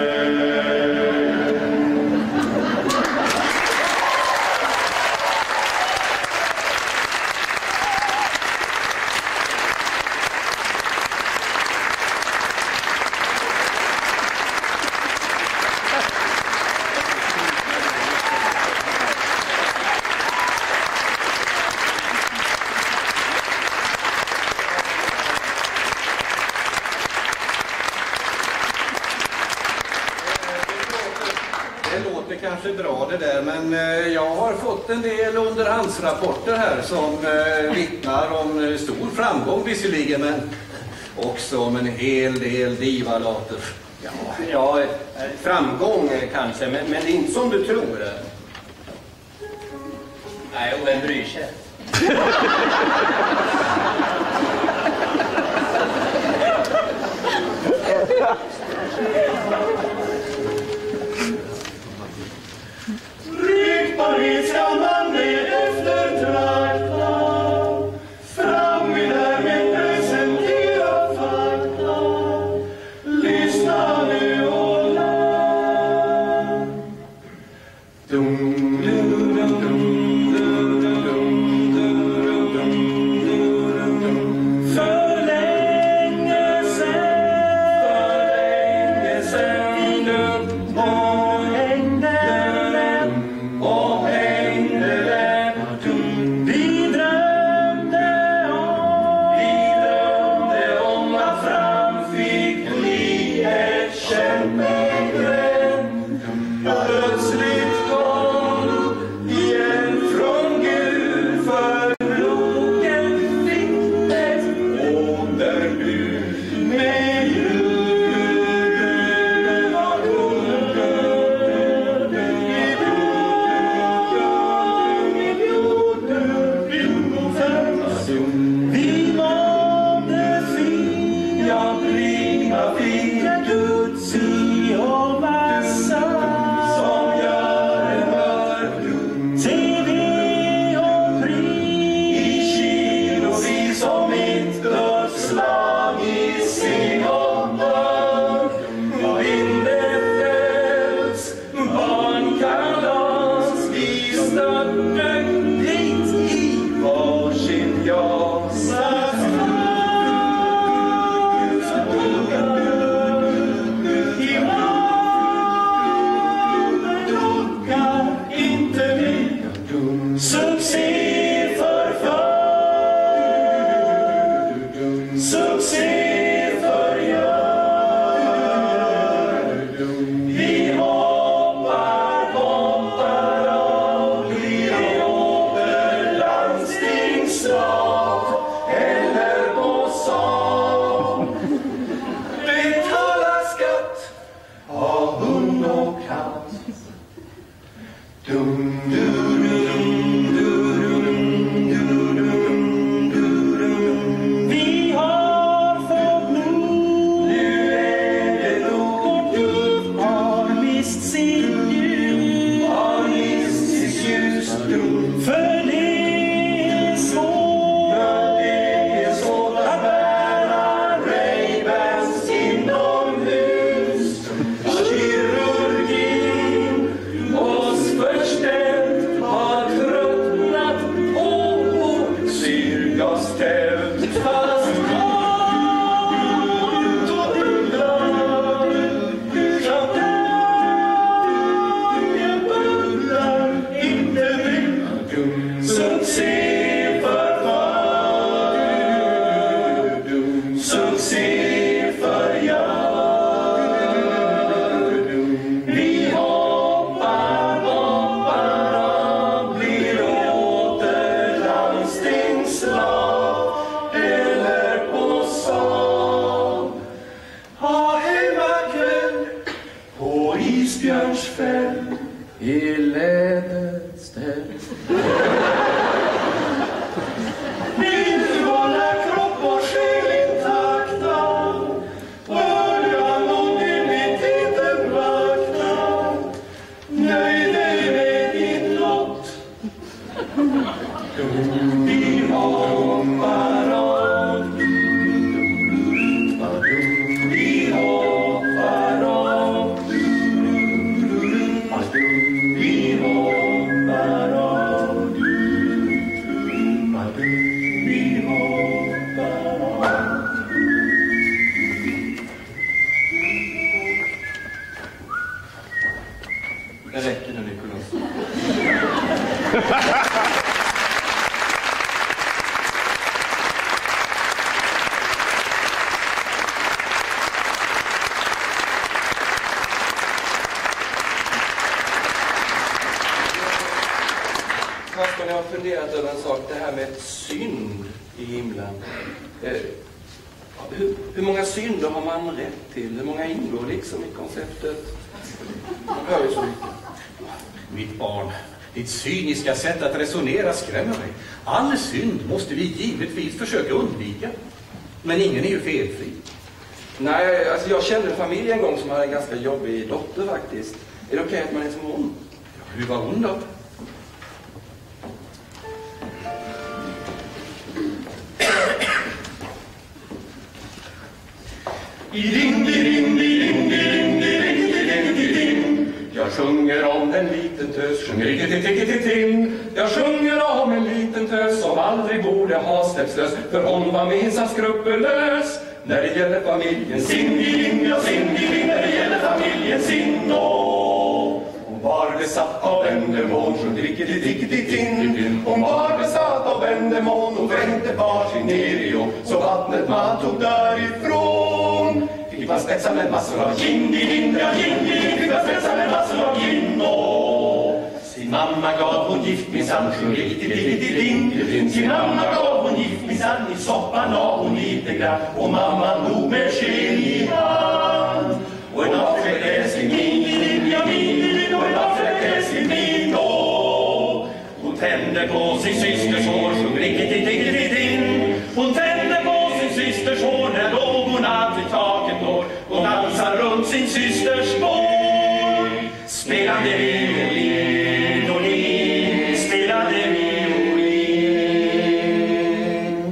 Det låter kanske bra det där, men jag har fått en del underhandsrapporter här som vittnar om stor framgång visserligen, men också om en hel del divalater. Ja, framgång kanske, men det är inte som du tror. Nej, och vem bryr sig? Ryktbarhet ska man med eftertrakta. tält. Fast ut och bubblar, champagne bullar inte mycket. Succé för vad? Succé för jag. Vi hoppar och blir åter landstingslag eller på Saab. Ha hemmakväll på Isbjörnsfäll i läderställ. Vill du hålla kropp och själ intakta, börja anonymiteten vakna. Nöj dig med din lott. Vi hoppar av. Vi hoppar av. Vi hoppar av. Vi hoppar av. Det räcker nu, Nicolas. Pastorn, jag har funderat över en sak, det här med synd i himlen. Hur många synder har man rätt till? Hur många ingår liksom i konceptet? Man hör ju så mycket. Mitt barn, ditt cyniska sätt att resonera skrämmer mig. All synd måste vi givetvis försöka undvika. Men ingen är ju felfri. Nej, alltså jag kände en familj en gång som hade en ganska jobbig dotter faktiskt. Är det okej att man är som hon? Ja, hur var hon då? Jag sjunger om en liten tös, sjunger riktigt-riktigt-riktigt-in. Jag sjunger om en liten tös som aldrig borde ha släppts lös, för hon var minsann skrupellös. När det gäller familjen sin, ja sin, när det gäller familjen sin, hon var besatt av en demon, sjunger riktigt-riktigt-in. Hon var besatt av en demon och vrängde var sin ner i jord, så vattnet man tog därifrån. Fick man spetsa med massor av gin, ja gin, fick man spetsa med massor av gin. Sin mamma gav hon gift minsann, sjunger riktigt-riktigt-in. Sin mamma gav hon gift minsann, i soppan av hon lite grann, och mamman dog med skinn i hand. Och en avfräckläsning min, ja min, och en avfräckläsning min, hon tände på sin systers hår, sjunger riktigt-riktigt-in. Hon tände på sin systers hår när lågorna till taket når. Hon dansar runt sin systers spår, spelande violin och ni, spelande violin.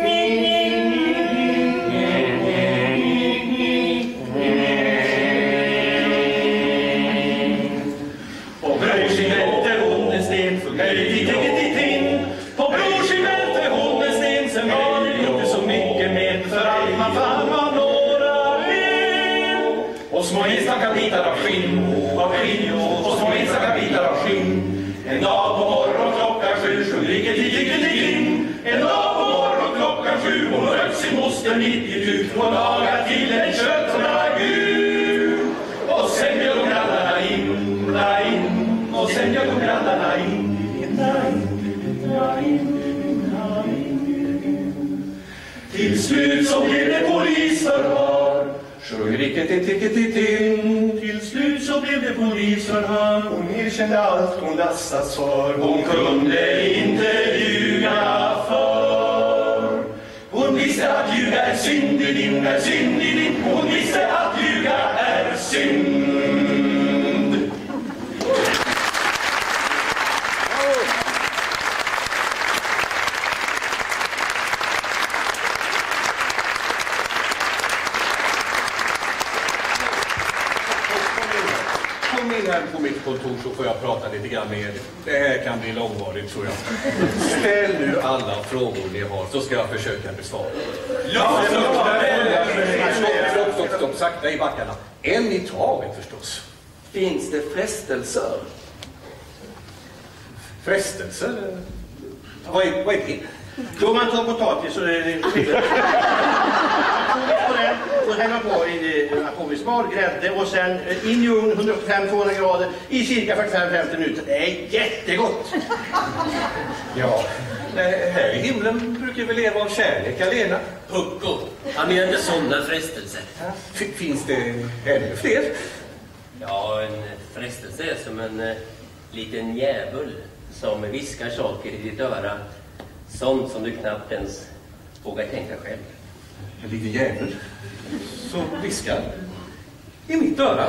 Och brorsin välte hon en sten, sjunger riktigt-riktigt-in. På brorsin välte hon en sten, sen var det inte så mycket med, för allt man fann var några ben. Och små enstaka bitar av skinn, och små enstaka bitar av skinn. En dag på morgon klockan 7, sjunger riktigt-riktigt-in. En dag på morgon klockan 7, hon rökt sin moster mitt i tu och lagat till en köttragu. Och sen bjöd de grannarna in, och sen bjöd de grannarna in. Till slut så blev det polisförhör, sjunger riktigt-riktigt-in. Till slut så blev det polisförhör, hon erkände allt hon lastats för. Hon kunde inte ljuga för. Hon visste att ljuga är synd i din, är synd i din. Hon visste att ljuga är synd. sen på mitt kontor så får jag prata lite grann med er. Det här kan bli långvarigt tror jag. Ställ nu alla frågor ni har så ska jag försöka besvara. Stopp, sakta i backarna. En i taget förstås. Finns det frestelser? Frestelser? Vad är det? Då man tar potatis så är det och hälla på i atomvismal, grädde och sen in i ugn 185-200 grader i cirka 45-50 minuter. Det är jättegott! Ja, här i himlen brukar vi leva av kärlek alena. Pucko, han är inte sådana frestelser. Finns det ännu fler? Ja, en frestelse är som en liten djävul som viskar saker i ditt öra. Sånt som du knappt ens vågar tänka själv. En liten djävul som viskar i mitt öra.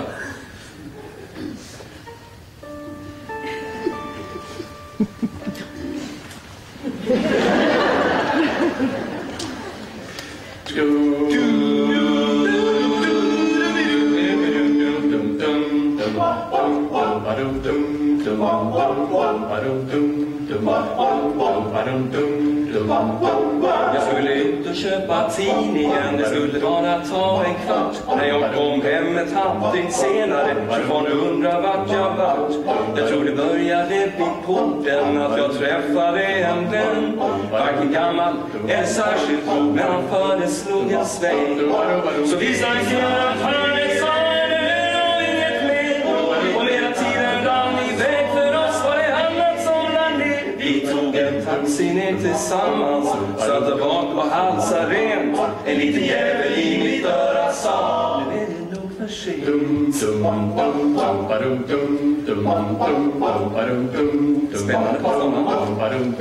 Jag skulle ut och köpa tidningen, det skulle bara ta en kvart. När jag kom hem ett halvdygn senare så var det undra vart jag vart. Jag tror det började vid porten att jag träffade en vän. Varken gammal eller särskilt, men han föreslog en sväng. Så vi sang till att han är sa inget mer. Och medan tiden rann iväg för oss var det annat som rann ner. Vi tog en taxi ner tillsammans, satte bak och halsa rent. En liten jävel i mitt öra sa, nu är det nog för sent. Spännande på sommaren.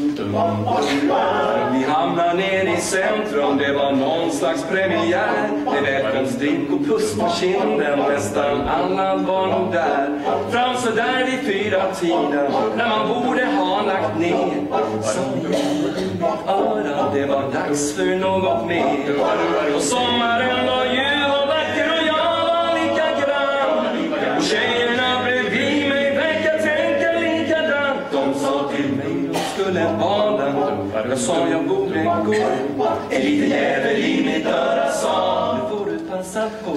Vi hamnar ner i centrum, det var någon slags premiär. Det välkomstdrink och puss på kinden, nästan alla var nog där. Fram så där vid 4-tiden, när man borde ha lagt ner. Som öra, det var dags för något mer. Och sommaren var ljuv och vacker och jag var lika grann. Och tjejerna bredvid mig verkar tänka likadant. De sa till mig de skulle bada. Jag sa jag borde gå. En liten jävel i mitt öra sa, nu får du passa på.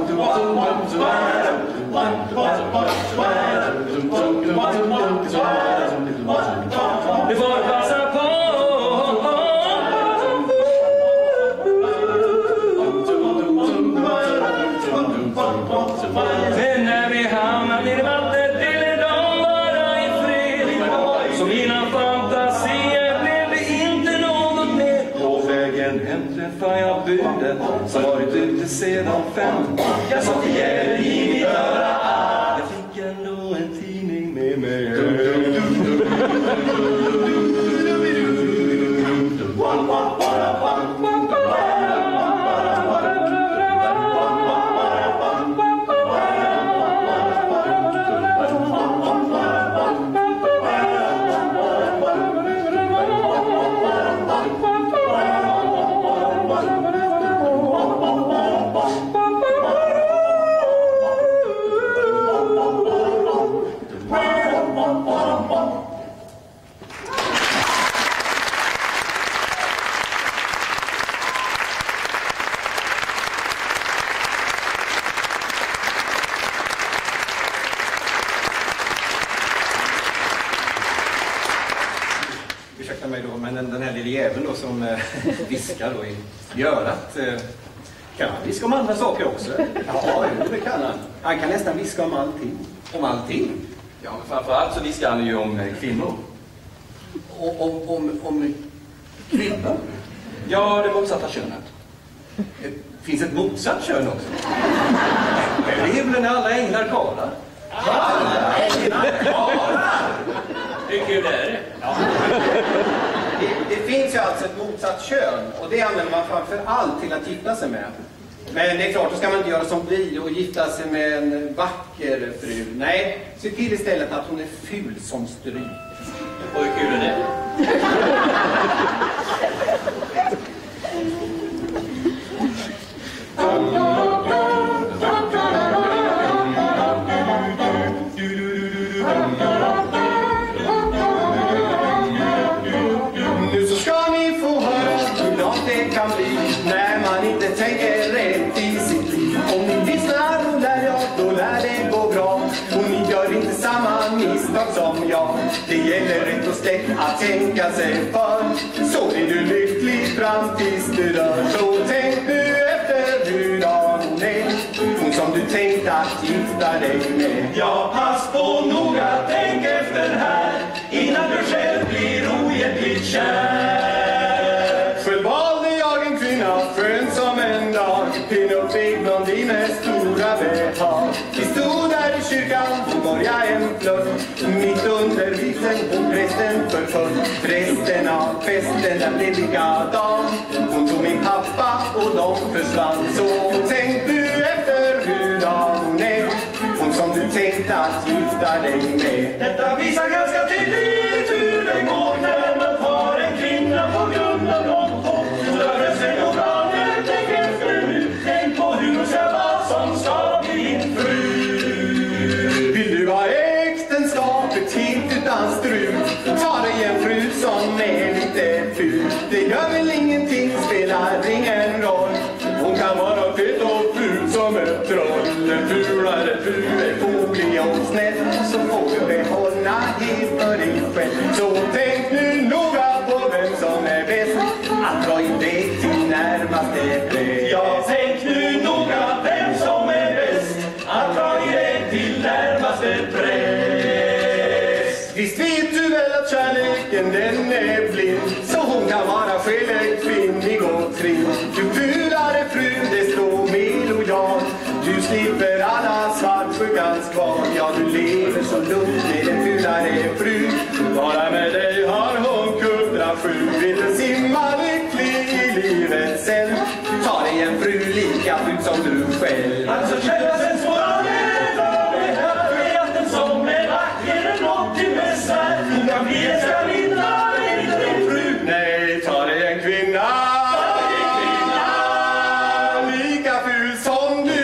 Nu får du passa på. Men när vi hamnade i vattnet ville de vara i fred. Så mina fantasier blev det inte något mer. På vägen hem träffade jag budet som varit ute sedan 5. Jag sa till jävel i mitt öra, jag fick ändå en tidning med mig. Ursäkta mig då, men den här lilla jäveln då som viskar då i örat, kan han viska om andra saker också? Ja, det kan han. Han kan nästan viska om allting. Om allting? Ja, men framförallt så viskar han ju om kvinnor. Om kvinnor? Ja, det motsatta könet. Finns ett motsatt kön också? Här i himlen är alla änglar karlar. Alla änglar karlar? Hur kul är det? Ja. Det finns ju alltså ett motsatt kön och det använder man framför allt till att gifta sig med. Men det är klart, då ska man inte göra som vi och gifta sig med en vacker fru. Nej, se till istället att hon är ful som stryk. Och hur kul är det? kan bli när man inte tänker rätt i sitt liv. Om ni lyssnar och lär jag, då lär det gå bra. Och ni gör inte samma misstag som jag. Det gäller rätt och slätt att tänka sig för. Så blir du lycklig fram tills du dör. Så tänk nu efter hur hon är. Hon som du tänkt att gifta dig med. Ja, pass på noga, tänk efter här innan du själv blir oegentligt kär. Själv valde jag en kvinna, skön som en dag. Pinuppig blondin med stora behag. Vi stod där i kyrkan, hon började en flört. Mitt under vigseln, hon prästen förföljd. Prästen av festen, den lediga dagen. Hon tog min pappa och de försvann. Så tänk du efter hur hon är. Hon som du tänkte att gifta dig med. Detta visar ganska tydligt hur det går när man har en kvinna på grund av något hopp. Större sig och bra nu, tänk efter nu. Tänk på hur hon ska vara som ska bli din fru. Vill du ha äktenskapet helt utan strul? Ta dig en fru som är lite ful. Det gör väl ingenting, spelar ingen roll. Hon kan vara fet och ful som ett troll. En fulare fru är foglig och snäll. Så får du behålla helt för dig själv. Så tänk nu noga på vem som är bäst. Att dra iväg till närmaste präst. Ja, tänk nu noga vem som är bäst. Att dra iväg till närmaste präst. Visst vet du väl att kärleken den är blind. Så hon kan vara skälig, kvinnig och trim. Ju fulare fru desto mer lojal. Du slipper alla svartsjukans kvar. Ja, du lever så lugnt med en fulare fru. Bara med dig har hon kuddra sju. Vill du simma lycklig i livet sen? Ta dig en fru lika ful som du själv. Alltså själva sensmoralen av det här är att den som är vacker är något till besvär. Hon kan bli en skarinna, inte din fru. Nej, ta dig en kvinna. Lika ful som du.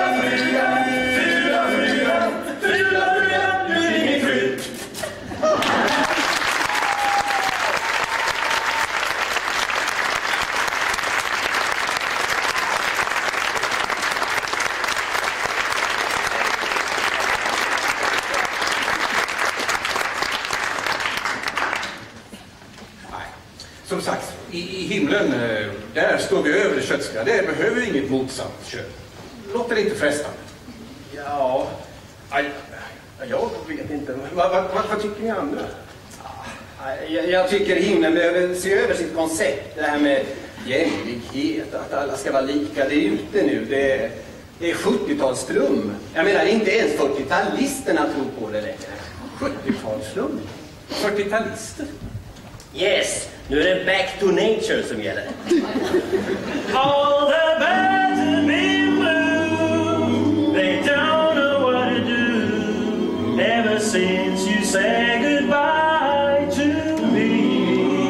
Som sagt, i himlen, där står vi över det kötsliga. Det behöver inget motsatt kön. Låter det inte frestande? Ja, jag vet inte. Vad tycker ni andra? Jag tycker himlen behöver se över sitt koncept. Det här med jämlikhet, att alla ska vara lika. Det är ute nu. Det är 70-talsslum. Jag menar, inte ens 40-talisterna tror på det längre. 70-talsslum? 40-talister? Yes, nu är det back to nature som gäller. All the birds have been blue. They don't know what to do. Ever since you said goodbye to me.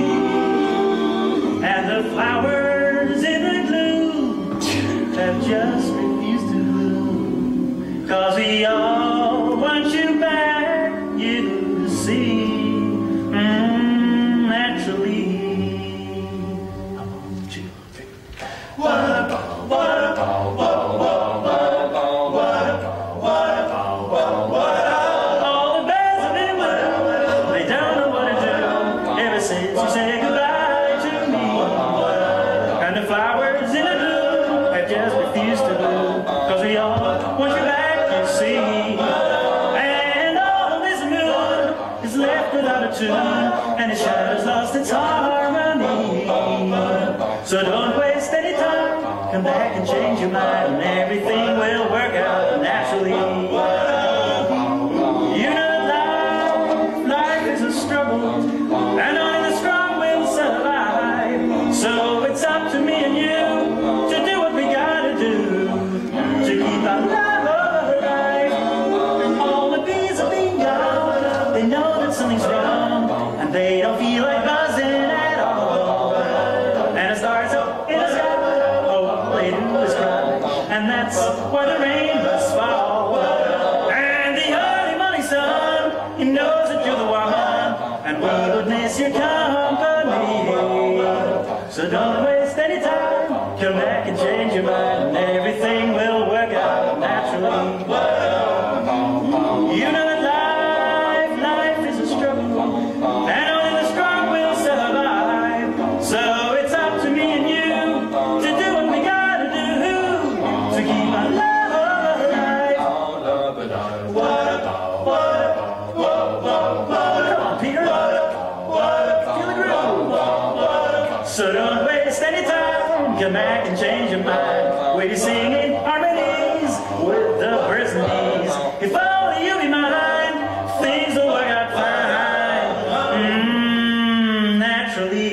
And the flowers in the gloom have just refused to bloom. 'Cause we all want you back, you see. Naturally. All the birds have been blue. They don't know what to do ever since you said goodbye to me. And the flowers in the bloom have just refused to bloom. 'Cause we all want you back, you see. And all of this moon is left without a tune. And its shadow's lost its harmony. So don't waste any time. Come back and change your mind, and everything will work out naturally. You know life is a struggle, and only the strong will survive. So it's up to me and you to do what we gotta do to keep our love alive. All the bees are being gone. They know that something's wrong, and they don't feel like buzzing at all. And it starts up in the sky. Oh, they do is cry, and that's where the rain must fall. And the early morning sun, he knows that you're the one, and we would miss your company. So don't waste any time. come back and change your mind, and everything will work out naturally. You know that life is a struggle, and only the strong will survive. So it's up to me and you to do what we gotta do to keep our love alive. What up? Come on, Peter. Feel the groove. So don't waste any time. Come back and change your mind. We'll be singing harmonies with the birds and bees. If only you be mine, things will work out fine. Naturally.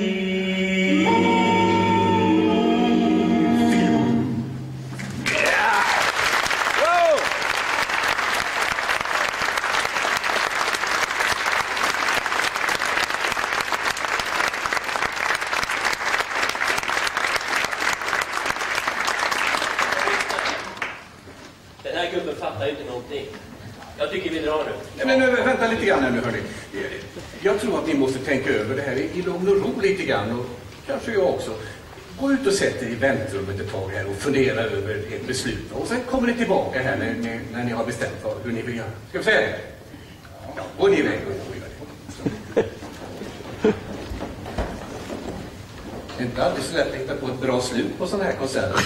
Den här gubben fattar ju inte någonting. Jag tycker vi drar nu. Nej, men vänta lite grann här nu, hörni. Jag tror att ni måste tänka över det här i lugn och ro lite grann, och kanske jag också. Gå ut och sätt er i väntrummet ett tag här och fundera över ert beslut. Och sen kommer ni tillbaka här när ni har bestämt hur ni vill göra. Ska vi säga det? Ja, gå ni iväg och gör det. Det är inte alltid så lätt att hitta på ett bra slut på sådana här konserter.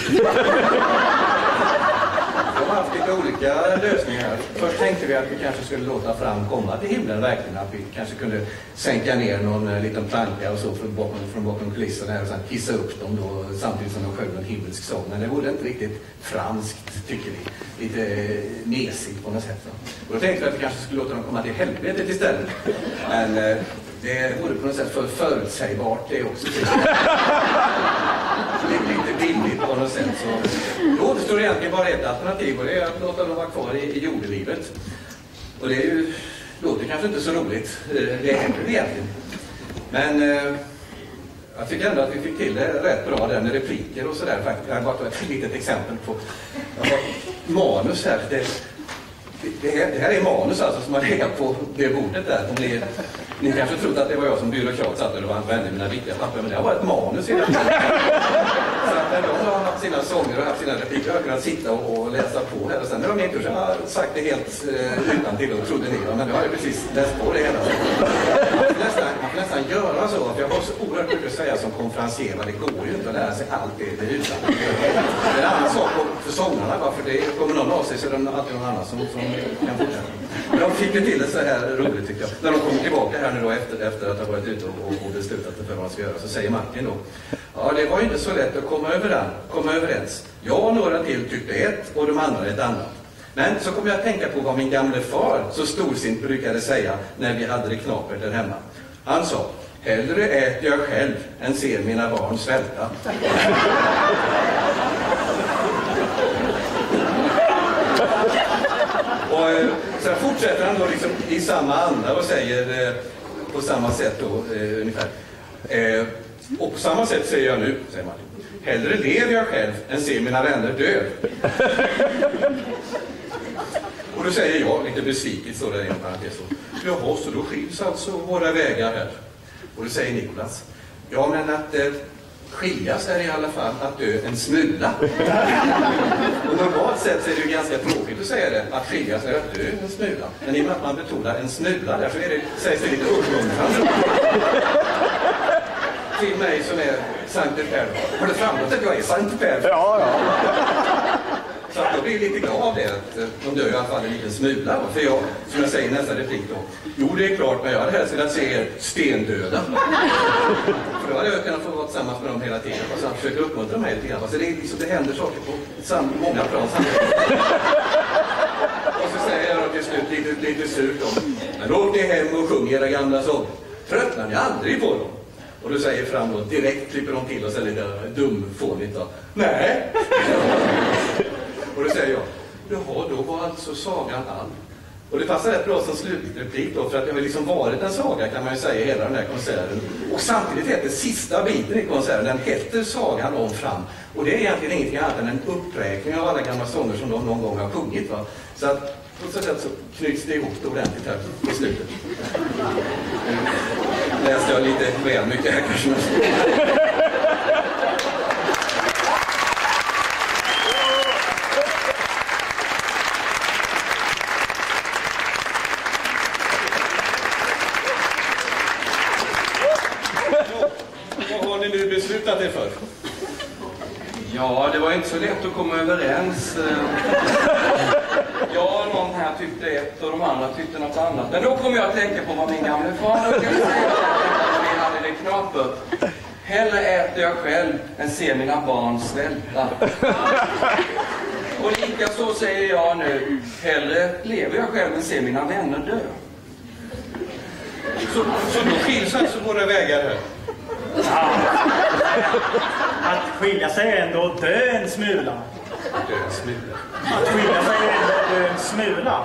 Vi har haft lite olika lösningar. Först tänkte vi att vi kanske skulle låta fram komma till himlen verkligen. Att vi kanske kunde sänka ner någon liten planka och så från bakom kulisserna och sen hissa upp dem då, samtidigt som de sjöng en himmelsk sång. Men det vore inte riktigt franskt, tycker vi. Lite mesigt på något sätt. Och då tänkte vi att vi kanske skulle låta dem komma till helvetet istället. Men det vore på något sätt för förutsägbart det också. Lite billigt på något sätt. Så då återstår egentligen bara ett alternativ, och det är att låta dem vara kvar i jordelivet. Och det är ju, låter kanske inte så roligt, det händer egentligen. Men jag tycker ändå att vi fick till det rätt bra där med repliker och sådär faktiskt. Jag har bara ett litet exempel på manus här. Det här är manus alltså som har legat på det bordet där. Ni kanske trodde att det var jag som byråkrat satt och vände mina viktiga papper, men det har varit manus hela tiden. Så att när de har haft sina sånger och haft sina repliker har jag kunnat sitta och läsa på här. Och sen när de inte har sagt det helt utan till och trodde ni, men då har jag precis läst på det hela. Man får nästan göra så, att jag har så oerhört mycket att säga som konferenser, men det går ju inte att lära sig allt det utan. Det är en annan sak för sångarna, för det kommer någon av sig så är det alltid någon annan som kan fortsätta. Men de fick ju till det så här roligt tycker jag. När de kommer tillbaka här nu då efter att ha varit ute och beslutat för vad man ska göra, så säger Martin då: ja, det var ju inte så lätt att komma överens. Jag och några till tyckte ett och de andra ett annat. Men så kommer jag att tänka på vad min gamle far så storsint brukade säga när vi hade det knapert där hemma. Han sa: hellre äter jag själv än ser mina barn svälta. Och sen fortsätter han då liksom i samma anda och säger på samma sätt då ungefär. Och på samma sätt säger jag nu, säger Martin: hellre lever jag själv än ser mina vänner dö. Och då säger jag lite besviket så där inom parentes så: jaha, så då skiljs alltså våra vägar här. Och då säger Nikolas: ja, men att skiljas är i alla fall att dö en smula. Och normalt sett så är det ju ganska tråkigt att säga det, att skiljas är att dö en smula. Men i och med att man betonar en smula, därför sägs det lite uppmuntrande. Till mig som är Sankte Per. Har det framgått att jag är Sankte Per? Ja. Så att jag blir lite glad av det, att de dör i alla fall en liten smula. För jag, som jag säger i nästa replik då: jo, det är klart, men jag hade helst velat se er stendöda. För då hade jag kunnat få vara tillsammans med dem hela tiden. Och så försöker uppmuntra dem lite grann. Så det är liksom, det händer saker på många plan samtidigt. Och så säger jag då till slut lite surt då: men åk ni hem och sjung era gamla sång. Tröttnar ni aldrig på dem? Och du säger fram då, direkt klipper de till och så lite dumfånigt då: nej. Och då säger jag: jaha, då var alltså sagan all. Och det passar rätt bra som slutreplik då, för att det har liksom varit en saga, kan man ju säga, hela den här konserten. Och samtidigt heter sista biten i konserten, den heter Sagan om Fram. Och det är egentligen ingenting annat än en uppräkning av alla gamla sånger som de någon gång har sjungit, va. Så att på så sätt så knyts det ihop ordentligt här på slutet. Läste jag lite väl mycket här kanske. Vad har ni nu beslutat er för? Ja, det var inte så lätt att komma överens. Jag och någon här tyckte ett och de andra tyckte något annat. Men då kom jag att tänka på vad min gamla far brukade säga när vi hade det knapert. Hellre äter jag själv än ser mina barn svälta. Och lika så säger jag nu, hellre lever jag själv än ser mina vänner dö. Så då skiljs alltså våra vägar här? Ja. Att skilja sig är ändå dö en smula. Dö en smula? Att skilja sig är ändå dö en smula.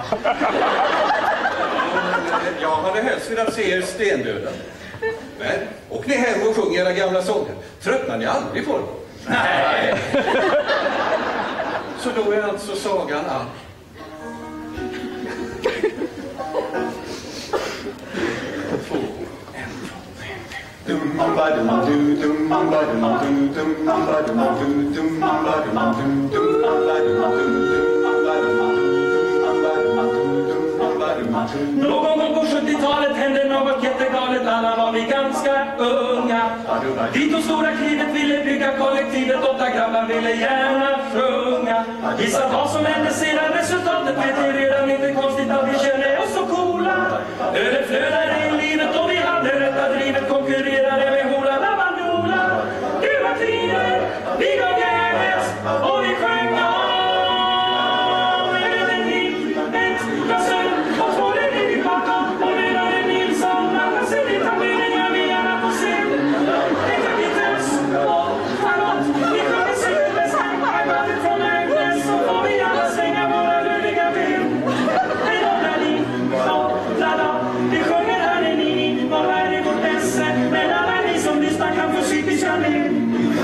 Jag hade helst velat se er stendöda. Men, och ni hem och sjunger era gamla sånger. Tröttnar ni aldrig på dem? Nej. Så då är alltså sagan all. Någon gång på 70-talet hände något jättegalet, alla var vi ganska unga. Vi tog stora klivet, ville bygga kollektivet, 8 grabbar ville gärna sjunga. Gissa vad som hände sedan, resultatet vet ni redan, inte konstigt att vi känner oss så coola. Ölet flödade i livet och vi hade rätta drivet, konkurrerade med Hoola Labandola. Det var tider, vi gav järnet och vi sjöng av. Med en hit, ett glas öl och 2 i bakom. Och nu är det Nilsson, alla ser det familjen, jag vill gärna få se. Det kan bli tös och Charlotte, vi sjunger Silversang. Här går det från Agnes, så får vi alla svänga våra luddiga ben. Hej då, Berlin, la, vi sjunger här är ni, var här är vårt esse. Men alla ni som lyssnar kan få psykiska men.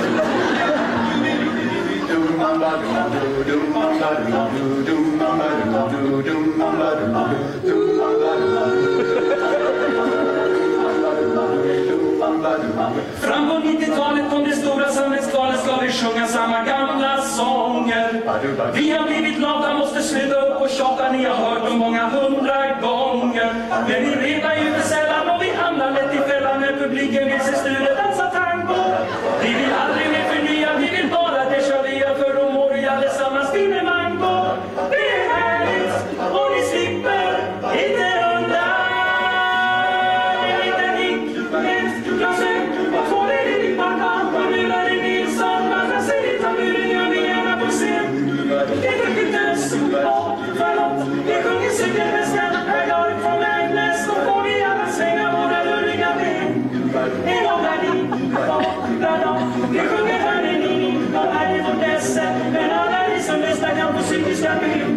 Fram på 90-talet kom det stora samhällskvalet, ska vi sjunga samma gamla sånger. Vi har blivit lata, måste sluta upp och tjata, ni har hört dem många 100 gånger. Men vi repar ju för sällan och vi hamnar lätt i fällan när publiken vill se Sture dansa tango. Vi vill aldrig mer förnya, vi vill bara déjà för de mår vi allesammans finner mango. Det är härligt och ni slipper inte undan. En liten hink, ett glas öl och 2 i bakom. Och nu är det Nilsson, alla ser i tamburen, jag vill gärna få se. Det är mycket tös och Charlotte, vi sjunger cykelväskan. Här går det från Agnes, då får vi alla svänga våra lurriga ben. En gång är ni, vi sjunger här är ni, och här är vårt esse. Men alla ni som lyssnar kan få psykiska ben.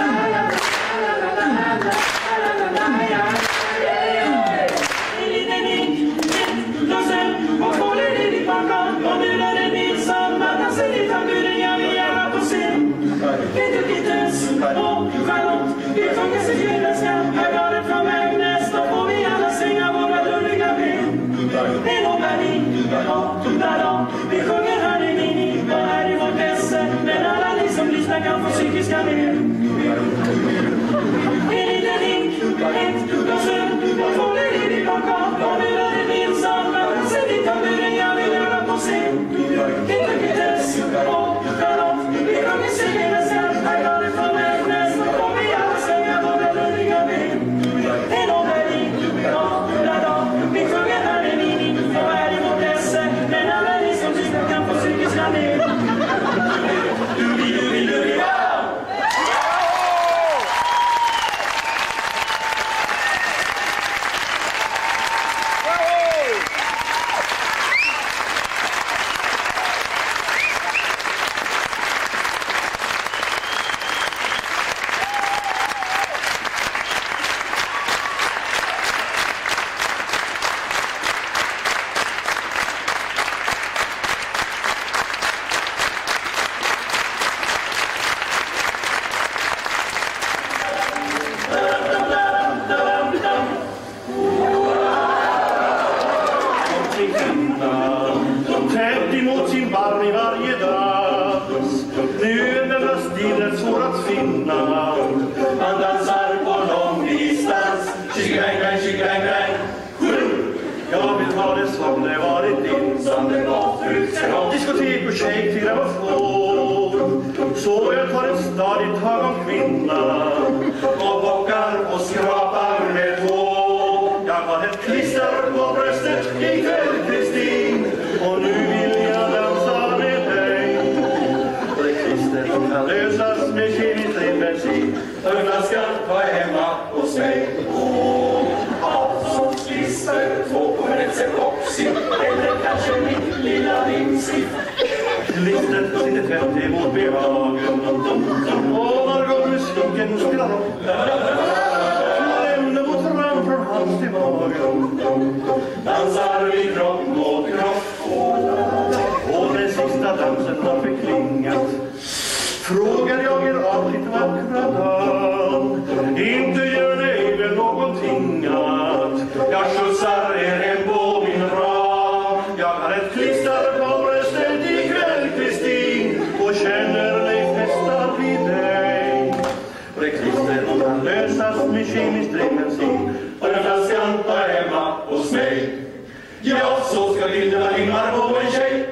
En liten kvinnan. Man dansar på långdistans. Tjigräng, gräng, tjigräng, gräng. Jag vill ha det som det varit som det var förut. Diskotek och shake till jag var få. Så jag tar ett stadigt tag om kvinnan och bockar och skrapar med tå. Jag har ett klister på bröstet ikväll, Kristin, och nu vill jag dansa med dig. Och det klistret kan lösas med kemisk bensin. Och flaskan var hemma hos mig. Klister, två på receptboxen, eller kanske mitt lilla rimsiff. Klistret sitter tvätt emot behagen, och var går musiken spelar rock. Lämna mot fram från hals till magen. Dansar vi kropp mot kropp. Och den sista dansen har förklingat. Frågar jag er artigt vackra dag, inte gör det väl någonting att jag skjutsar er hem på min rad. Jag har ett klister på bröstet ikväll, Kristin, och känner mig fästad vid dig. Och det klistret kan lösas med kemisk bensin, och den flaskan var hemma hos mig. Ja, så ska bilderna himmar på en tjej.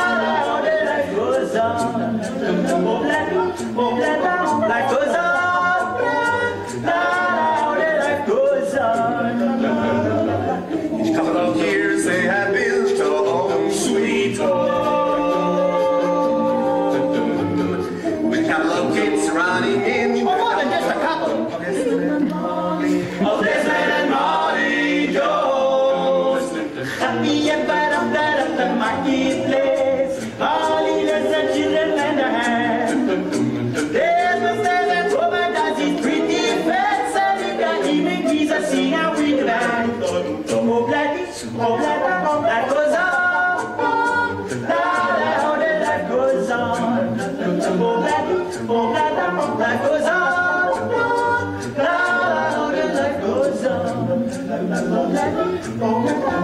Life goes on. rocky place. All innocent children lend a hand. There's no silent woman that is pretty face, and in the evening he's a singer with the band. Oh, bloody, life goes on. How the life goes on. Oh, bloody, life goes on. How the life goes on.